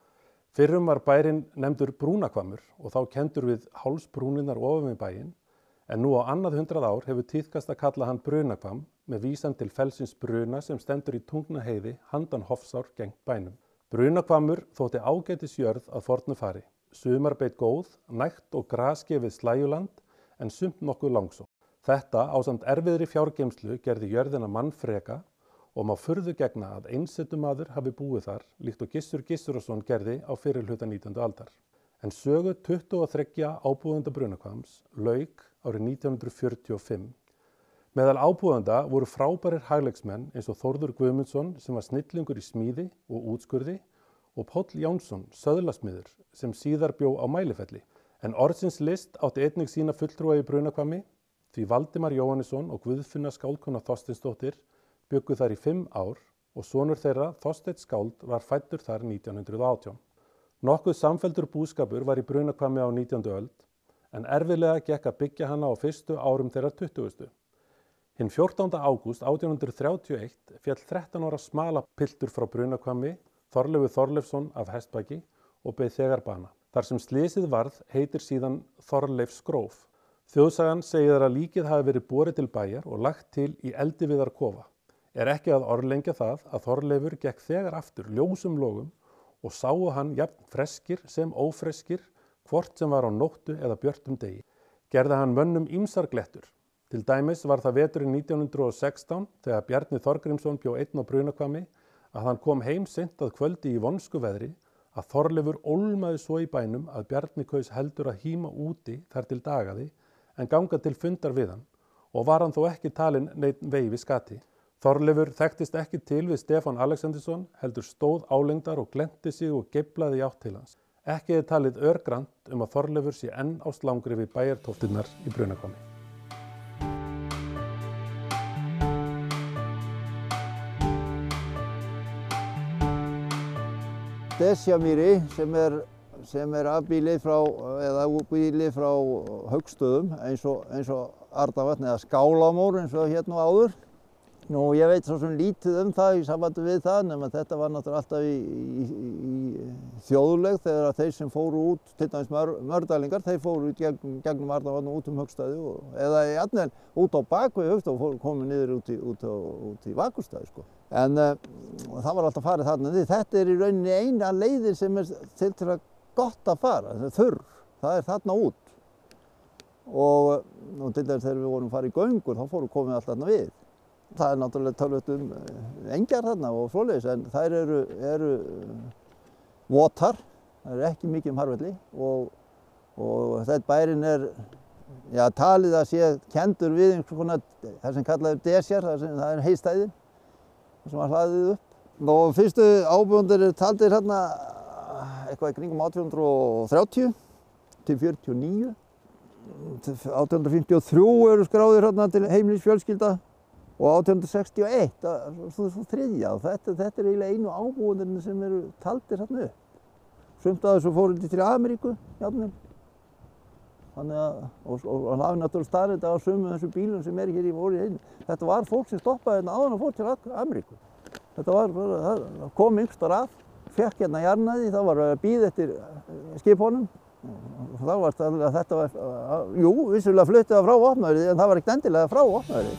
Fyrrum var bærinn nefndur Brúnahvammur og þá kenndur við hálsbrúnirnar ofan við bæinn, en nú á annað 100 ár hefur tíðkast að kalla hann Brunahvamm með vísan til fellsins Bruna sem stendur í Tungnaheiði handan Hofsár gegnt bænum. Brunahvammur þótti ágætis jörð að fornu fari. Sumarbeit góð, nægt og grasgefið slæjuland en sumt nokkuð langsótt. Þetta ásamt erfiðri fjárgeymslu gerði jörðina mannfreka og má furðu gegna að einsetumaður hafi búið þar líkt og Gissur Gissurarson gerði á fyrri hluta 19. aldar. En sögu 23 ábúenda Brunahvamms lauk árið 1945. Meðal ábúenda voru frábærir hagleiksmenn eins og Þórður Guðmundsson sem var snillingur í smíði og útskurði og Páll Jánsson, söðlasmiður, sem síðar bjó á Mælifelli. En orðsins list átti einnig sína fulltrúa í Brunahvammi því Valdimar Jóhannesson og Guðfinna skáldkona Þorsteinsdóttir bjuggu þar í 5 ár og sonur þeirra, Þorsteinn skáld, var fæddur þar 1918. Nokkuð samfelldur búskapur var í Brunahvammi á 19. öld en erfiðlega gekk að byggja hana á fyrstu árum þeirra 20. Hinn 14. ágúst 1831 féll 13 ára smalapiltur frá Brunahvammi, Þorleifur Þorleifsson af Hestbaki og beið þegar bana. Þar sem slysið varð heitir síðan Þorleifsgróf. Þjóðsagan segir að líkið hafi verið borið til bæjar og lagt til í Eldiviðarkofa. Er ekki að orðlengja það að Þorleifur gekk þegar aftur ljósum logum og sáu hann jafn freskir sem ófreskir, hvort sem var á nóttu eða björtum degi. Gerði hann mönnum ýmsar glettur. Til dæmis var það veturinn 1916 þegar Bjarni Þorgrímsson bjó einn á Brunahvammi að hann kom heim seint að kvöldi í vonsku veðri að Þorleifur ólmaði svo í bænum að Bjarni kaus heldur að híma úti þar til dagaði en ganga til fundar við hann og var hann þó ekki talinn neinn veifi skati. Þorleifur þekktist ekki til við Stefán Alexandersson, heldur stóð álengdar og glennti sig og geiflaði í átt til hans. Ekki er talið örgrant að Þorleifur sé enn á slangri við bæjartóftirnar í Brunahvammi.
Desjamýri sem er afbýlið frá Haukstöðum eins og Arnarvatn eða Skálamór eins og hérna áður. Nú ég veit svo sem lítið það í sambandi við það nema þetta var náttúrulega alltaf í þjóðlegð þegar þeir sem fóru út, til dæmis Mördælingar, þeir fóru gegnum Arnarvatn og út Hauksstaði eða jafnvel út á bak við Hauksstaði og komu niður út í Vakurstaði sko. En það var alltaf farið þarna. Þetta er í rauninni eina leiðin sem er til gott að fara, þurr. Það er þarna út. Og til dæmis þegar við vorum farið í göngur, þá komum við alltaf þarna við. Það er náttúrulega töluvert engjar þarna og svoleiðis, en þær eru votar. Það er ekki mikið harðvelli og þetta bærinn er talið að sé kenndur við einhvers konar það sem kallað desjar, það er heystæðin sem var hlaðið upp. Og fyrstu ábúendur taldir hérna eitthvað í kringum 1830 til 49. 1853 eru skráðir hérna til heimilisfjölskylda og 1861 svo þriðja. Þetta er eiginlega einu ábúendurinn sem eru taldir hérna upp. Sumt af þessu fóru til Ameríku, jafnvel. Þannig að, og hann hafi náttúrulega starrið á sömu þessum bílum sem hér voru í einu. Þetta var fólk sem stoppaði hérna áður og fór til Ameríku. Það kom yngstar að, fekk hérna jarðnæði, það var að bíða eftir skipunum. Þá var þetta vissulega fluttið frá Vopnafirði, en það var ekkert endilega frá Vopnafirði.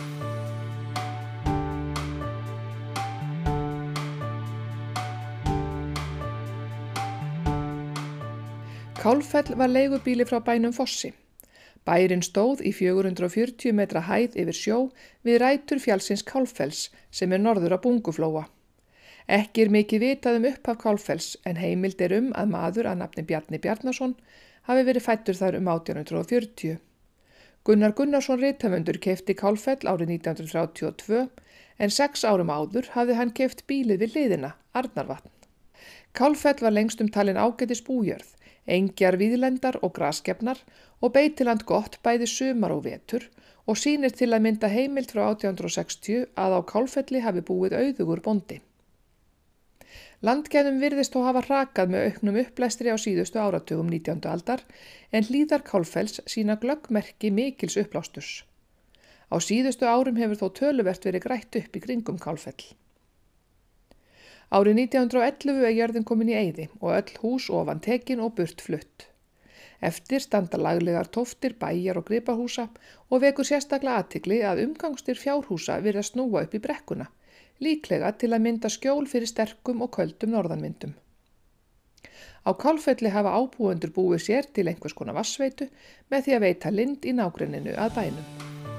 Kálffell var leigubíli frá bænum Fossi. Bærinn stóð í 440 metra hæð yfir sjó við rætur fjallsins Kálffells sem er norður af Bunguflóa. Ekki er mikið vitað upphaf Kálffells en heimild er að maður að nafni Bjarni Bjarnason hafi verið fæddur þar 1840. Gunnar Gunnarsson rithöfundur keypti Kálffell árið 1932 en 6 árum áður hafði hann keypt bílið við hliðina, Arnarvatn. Kálffell var lengstum talin ágætis bújörð, engjar víðlendar og graskefnar og beitiland gott bæði sumar og vetur og sýnir til að mynda heimild frá 1860 að á Kálffelli hafi búið auðugur bóndi. Landgæðum virðist þó hafa hrakað með auknum uppblæstri á síðustu áratugum 19. aldar en hlíðar Kálffells sýna glöggmerki mikils uppblásturs. Á síðustu árum hefur þó töluvert verið grætt upp í kringum Kálffell. Árið 1911 er jörðin komin í eyði og öll hús ofan tekin og burt flutt. Eftir standa laglegar tóftir, bæjar og gripahúsa og vekur sérstaklega athygli að umgangsstyr fjárhúsa virðast snúa upp í brekkuna, líklega til að mynda skjól fyrir sterkum og köldum norðanvindum. Á Kálffelli hafa ábúendur búið sér til einhvers konar vatnsveitu með því að veita lind í nágrenninu að bænum.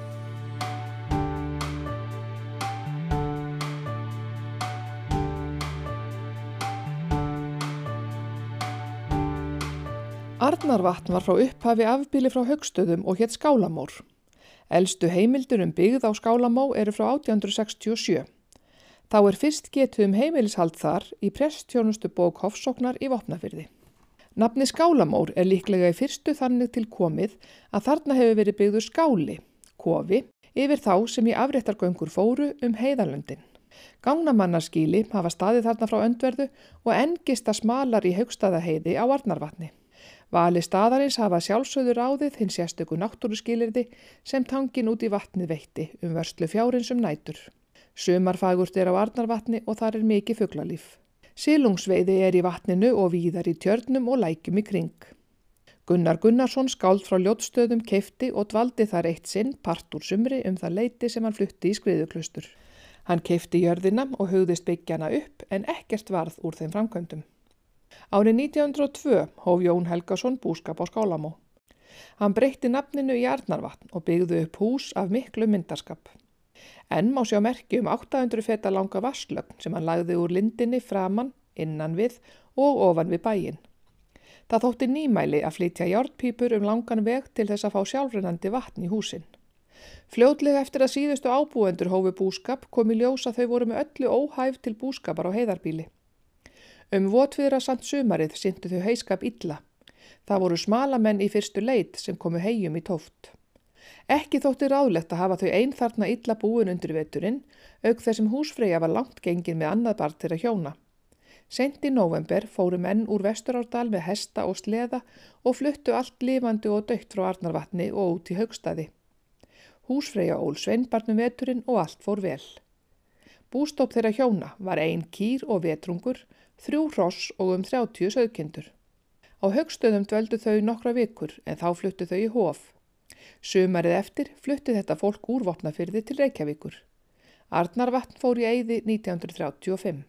Arnarvatn var frá upphafi afbýli frá Haukstöðum og hét Skálamór. Elstu heimildir byggð á Skálamó eru frá 1867. Þá er fyrst getið heimilishald þar í prestþjónustubók Hofsóknar í Vopnafirði. Nafni Skálamór er líklega í fyrstu þannig til komið að þarna hefur verið byggður skáli, kofi, yfir þá sem í afréttargöngur fóru Heiðarlöndin. Gangnamannaskýli hafa staðið þarna frá öndverðu og enn gista smalar í Jökuldalsheiði á Arnarvatni. Vali staðarins hafa sjálfsögðu ráðið hinn sérstöku náttúruskilyrði sem tangin út í vatnið veitti vörslu fjárins nætur. Sumarfagurt er á Arnarvatni og þar er mikið fuglalíf. Silungsveiði er í vatninu og víðar í tjörnum og lækjum í kring. Gunnar Gunnarsson, skáld frá Ljótsstöðum, keypti og dvaldi þar eitt sinn part úr sumri það leyti sem hann flutti í Skriðuklaustur. Hann keypti jörðina og hugðist byggja hana upp en ekkert varð úr þeim framkvæmdum. Árið 1902 hóf Jón Helgason búskap á Skálamó. Hann breytti nafninu í Arnarvatn og byggði upp hús af miklu myndarskap. Enn má sjá merki 800 feta langa vatnslögn sem hann lagði úr lindinni framan, innan við og ofan við bæinn. Það þótti nýmæli að flytja járnpípur langan veg til þess að fá sjálfrennandi vatn í húsin. Fljótlega eftir að síðustu ábúendur hófu búskap kom í ljós að þau voru með öllu óhæf til búskapar á Heiðarbýli. Votviðrasamt sumarið sinntu þau heyskap illa. Það voru smalamenn í fyrstu leit sem komu heyjum í tóft. Ekki þótti ráðlegt að hafa þau ein þarna illa búin undir veturinn, auk þess sem húsfreyja var langt gengin með annað barn þeirra hjóna. Seint í nóvember fóru menn úr Vesturárdal með hesta og sleða og fluttu allt lifandi og dautt frá Arnarvatni og út í Hauksstaði. Húsfreyja ól sveinbarnum veturinn og allt fór vel. Bústopp þeirra hjóna var 1 kýr og vetrungur, 3 hross og 30 sauðkindur. Á Hauksstöðum dvöldu þau nokkra vikur en þá fluttu þau í Hof. Sumarið eftir flutti þetta fólk úr Vopnafirði til Reykjavíkur. Arnarvatn fór í eyði 1935.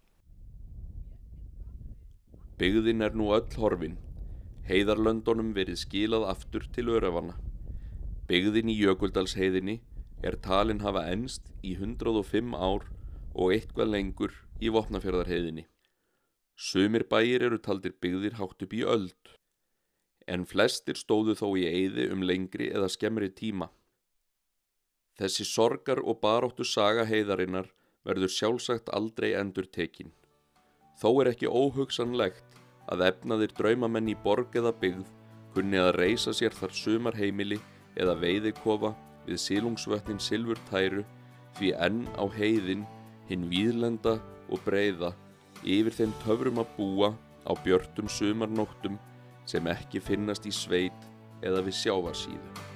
Byggðin er nú öll horfin. Heiðarlöndunum verið skilað aftur til Öræfanna. Byggðin í Jökuldalsheiðinni er talin hafa enst í 105 ár og eitthvað lengur í Vopnafjarðarheiðinni. Sumir bæir eru taldir byggðir hátt upp í öld, en flestir stóðu þó í eyði lengri eða skemmri tíma. Þessi sorgar og baráttu saga heiðarinnar verður sjálfsagt aldrei endurtekin. Þó er ekki óhugsanlegt að efnaðir draumamenn í borg eða byggð kunni að reisa sér þar sumarheimili eða veiðikofa við silungsvötnin Silfurtæru, því enn á heiðin, hinn víðlenda og breiða, yfir þeim töfrum að búa á björtum sumarnóttum sem ekki finnast í sveit eða við sjávarsíðu.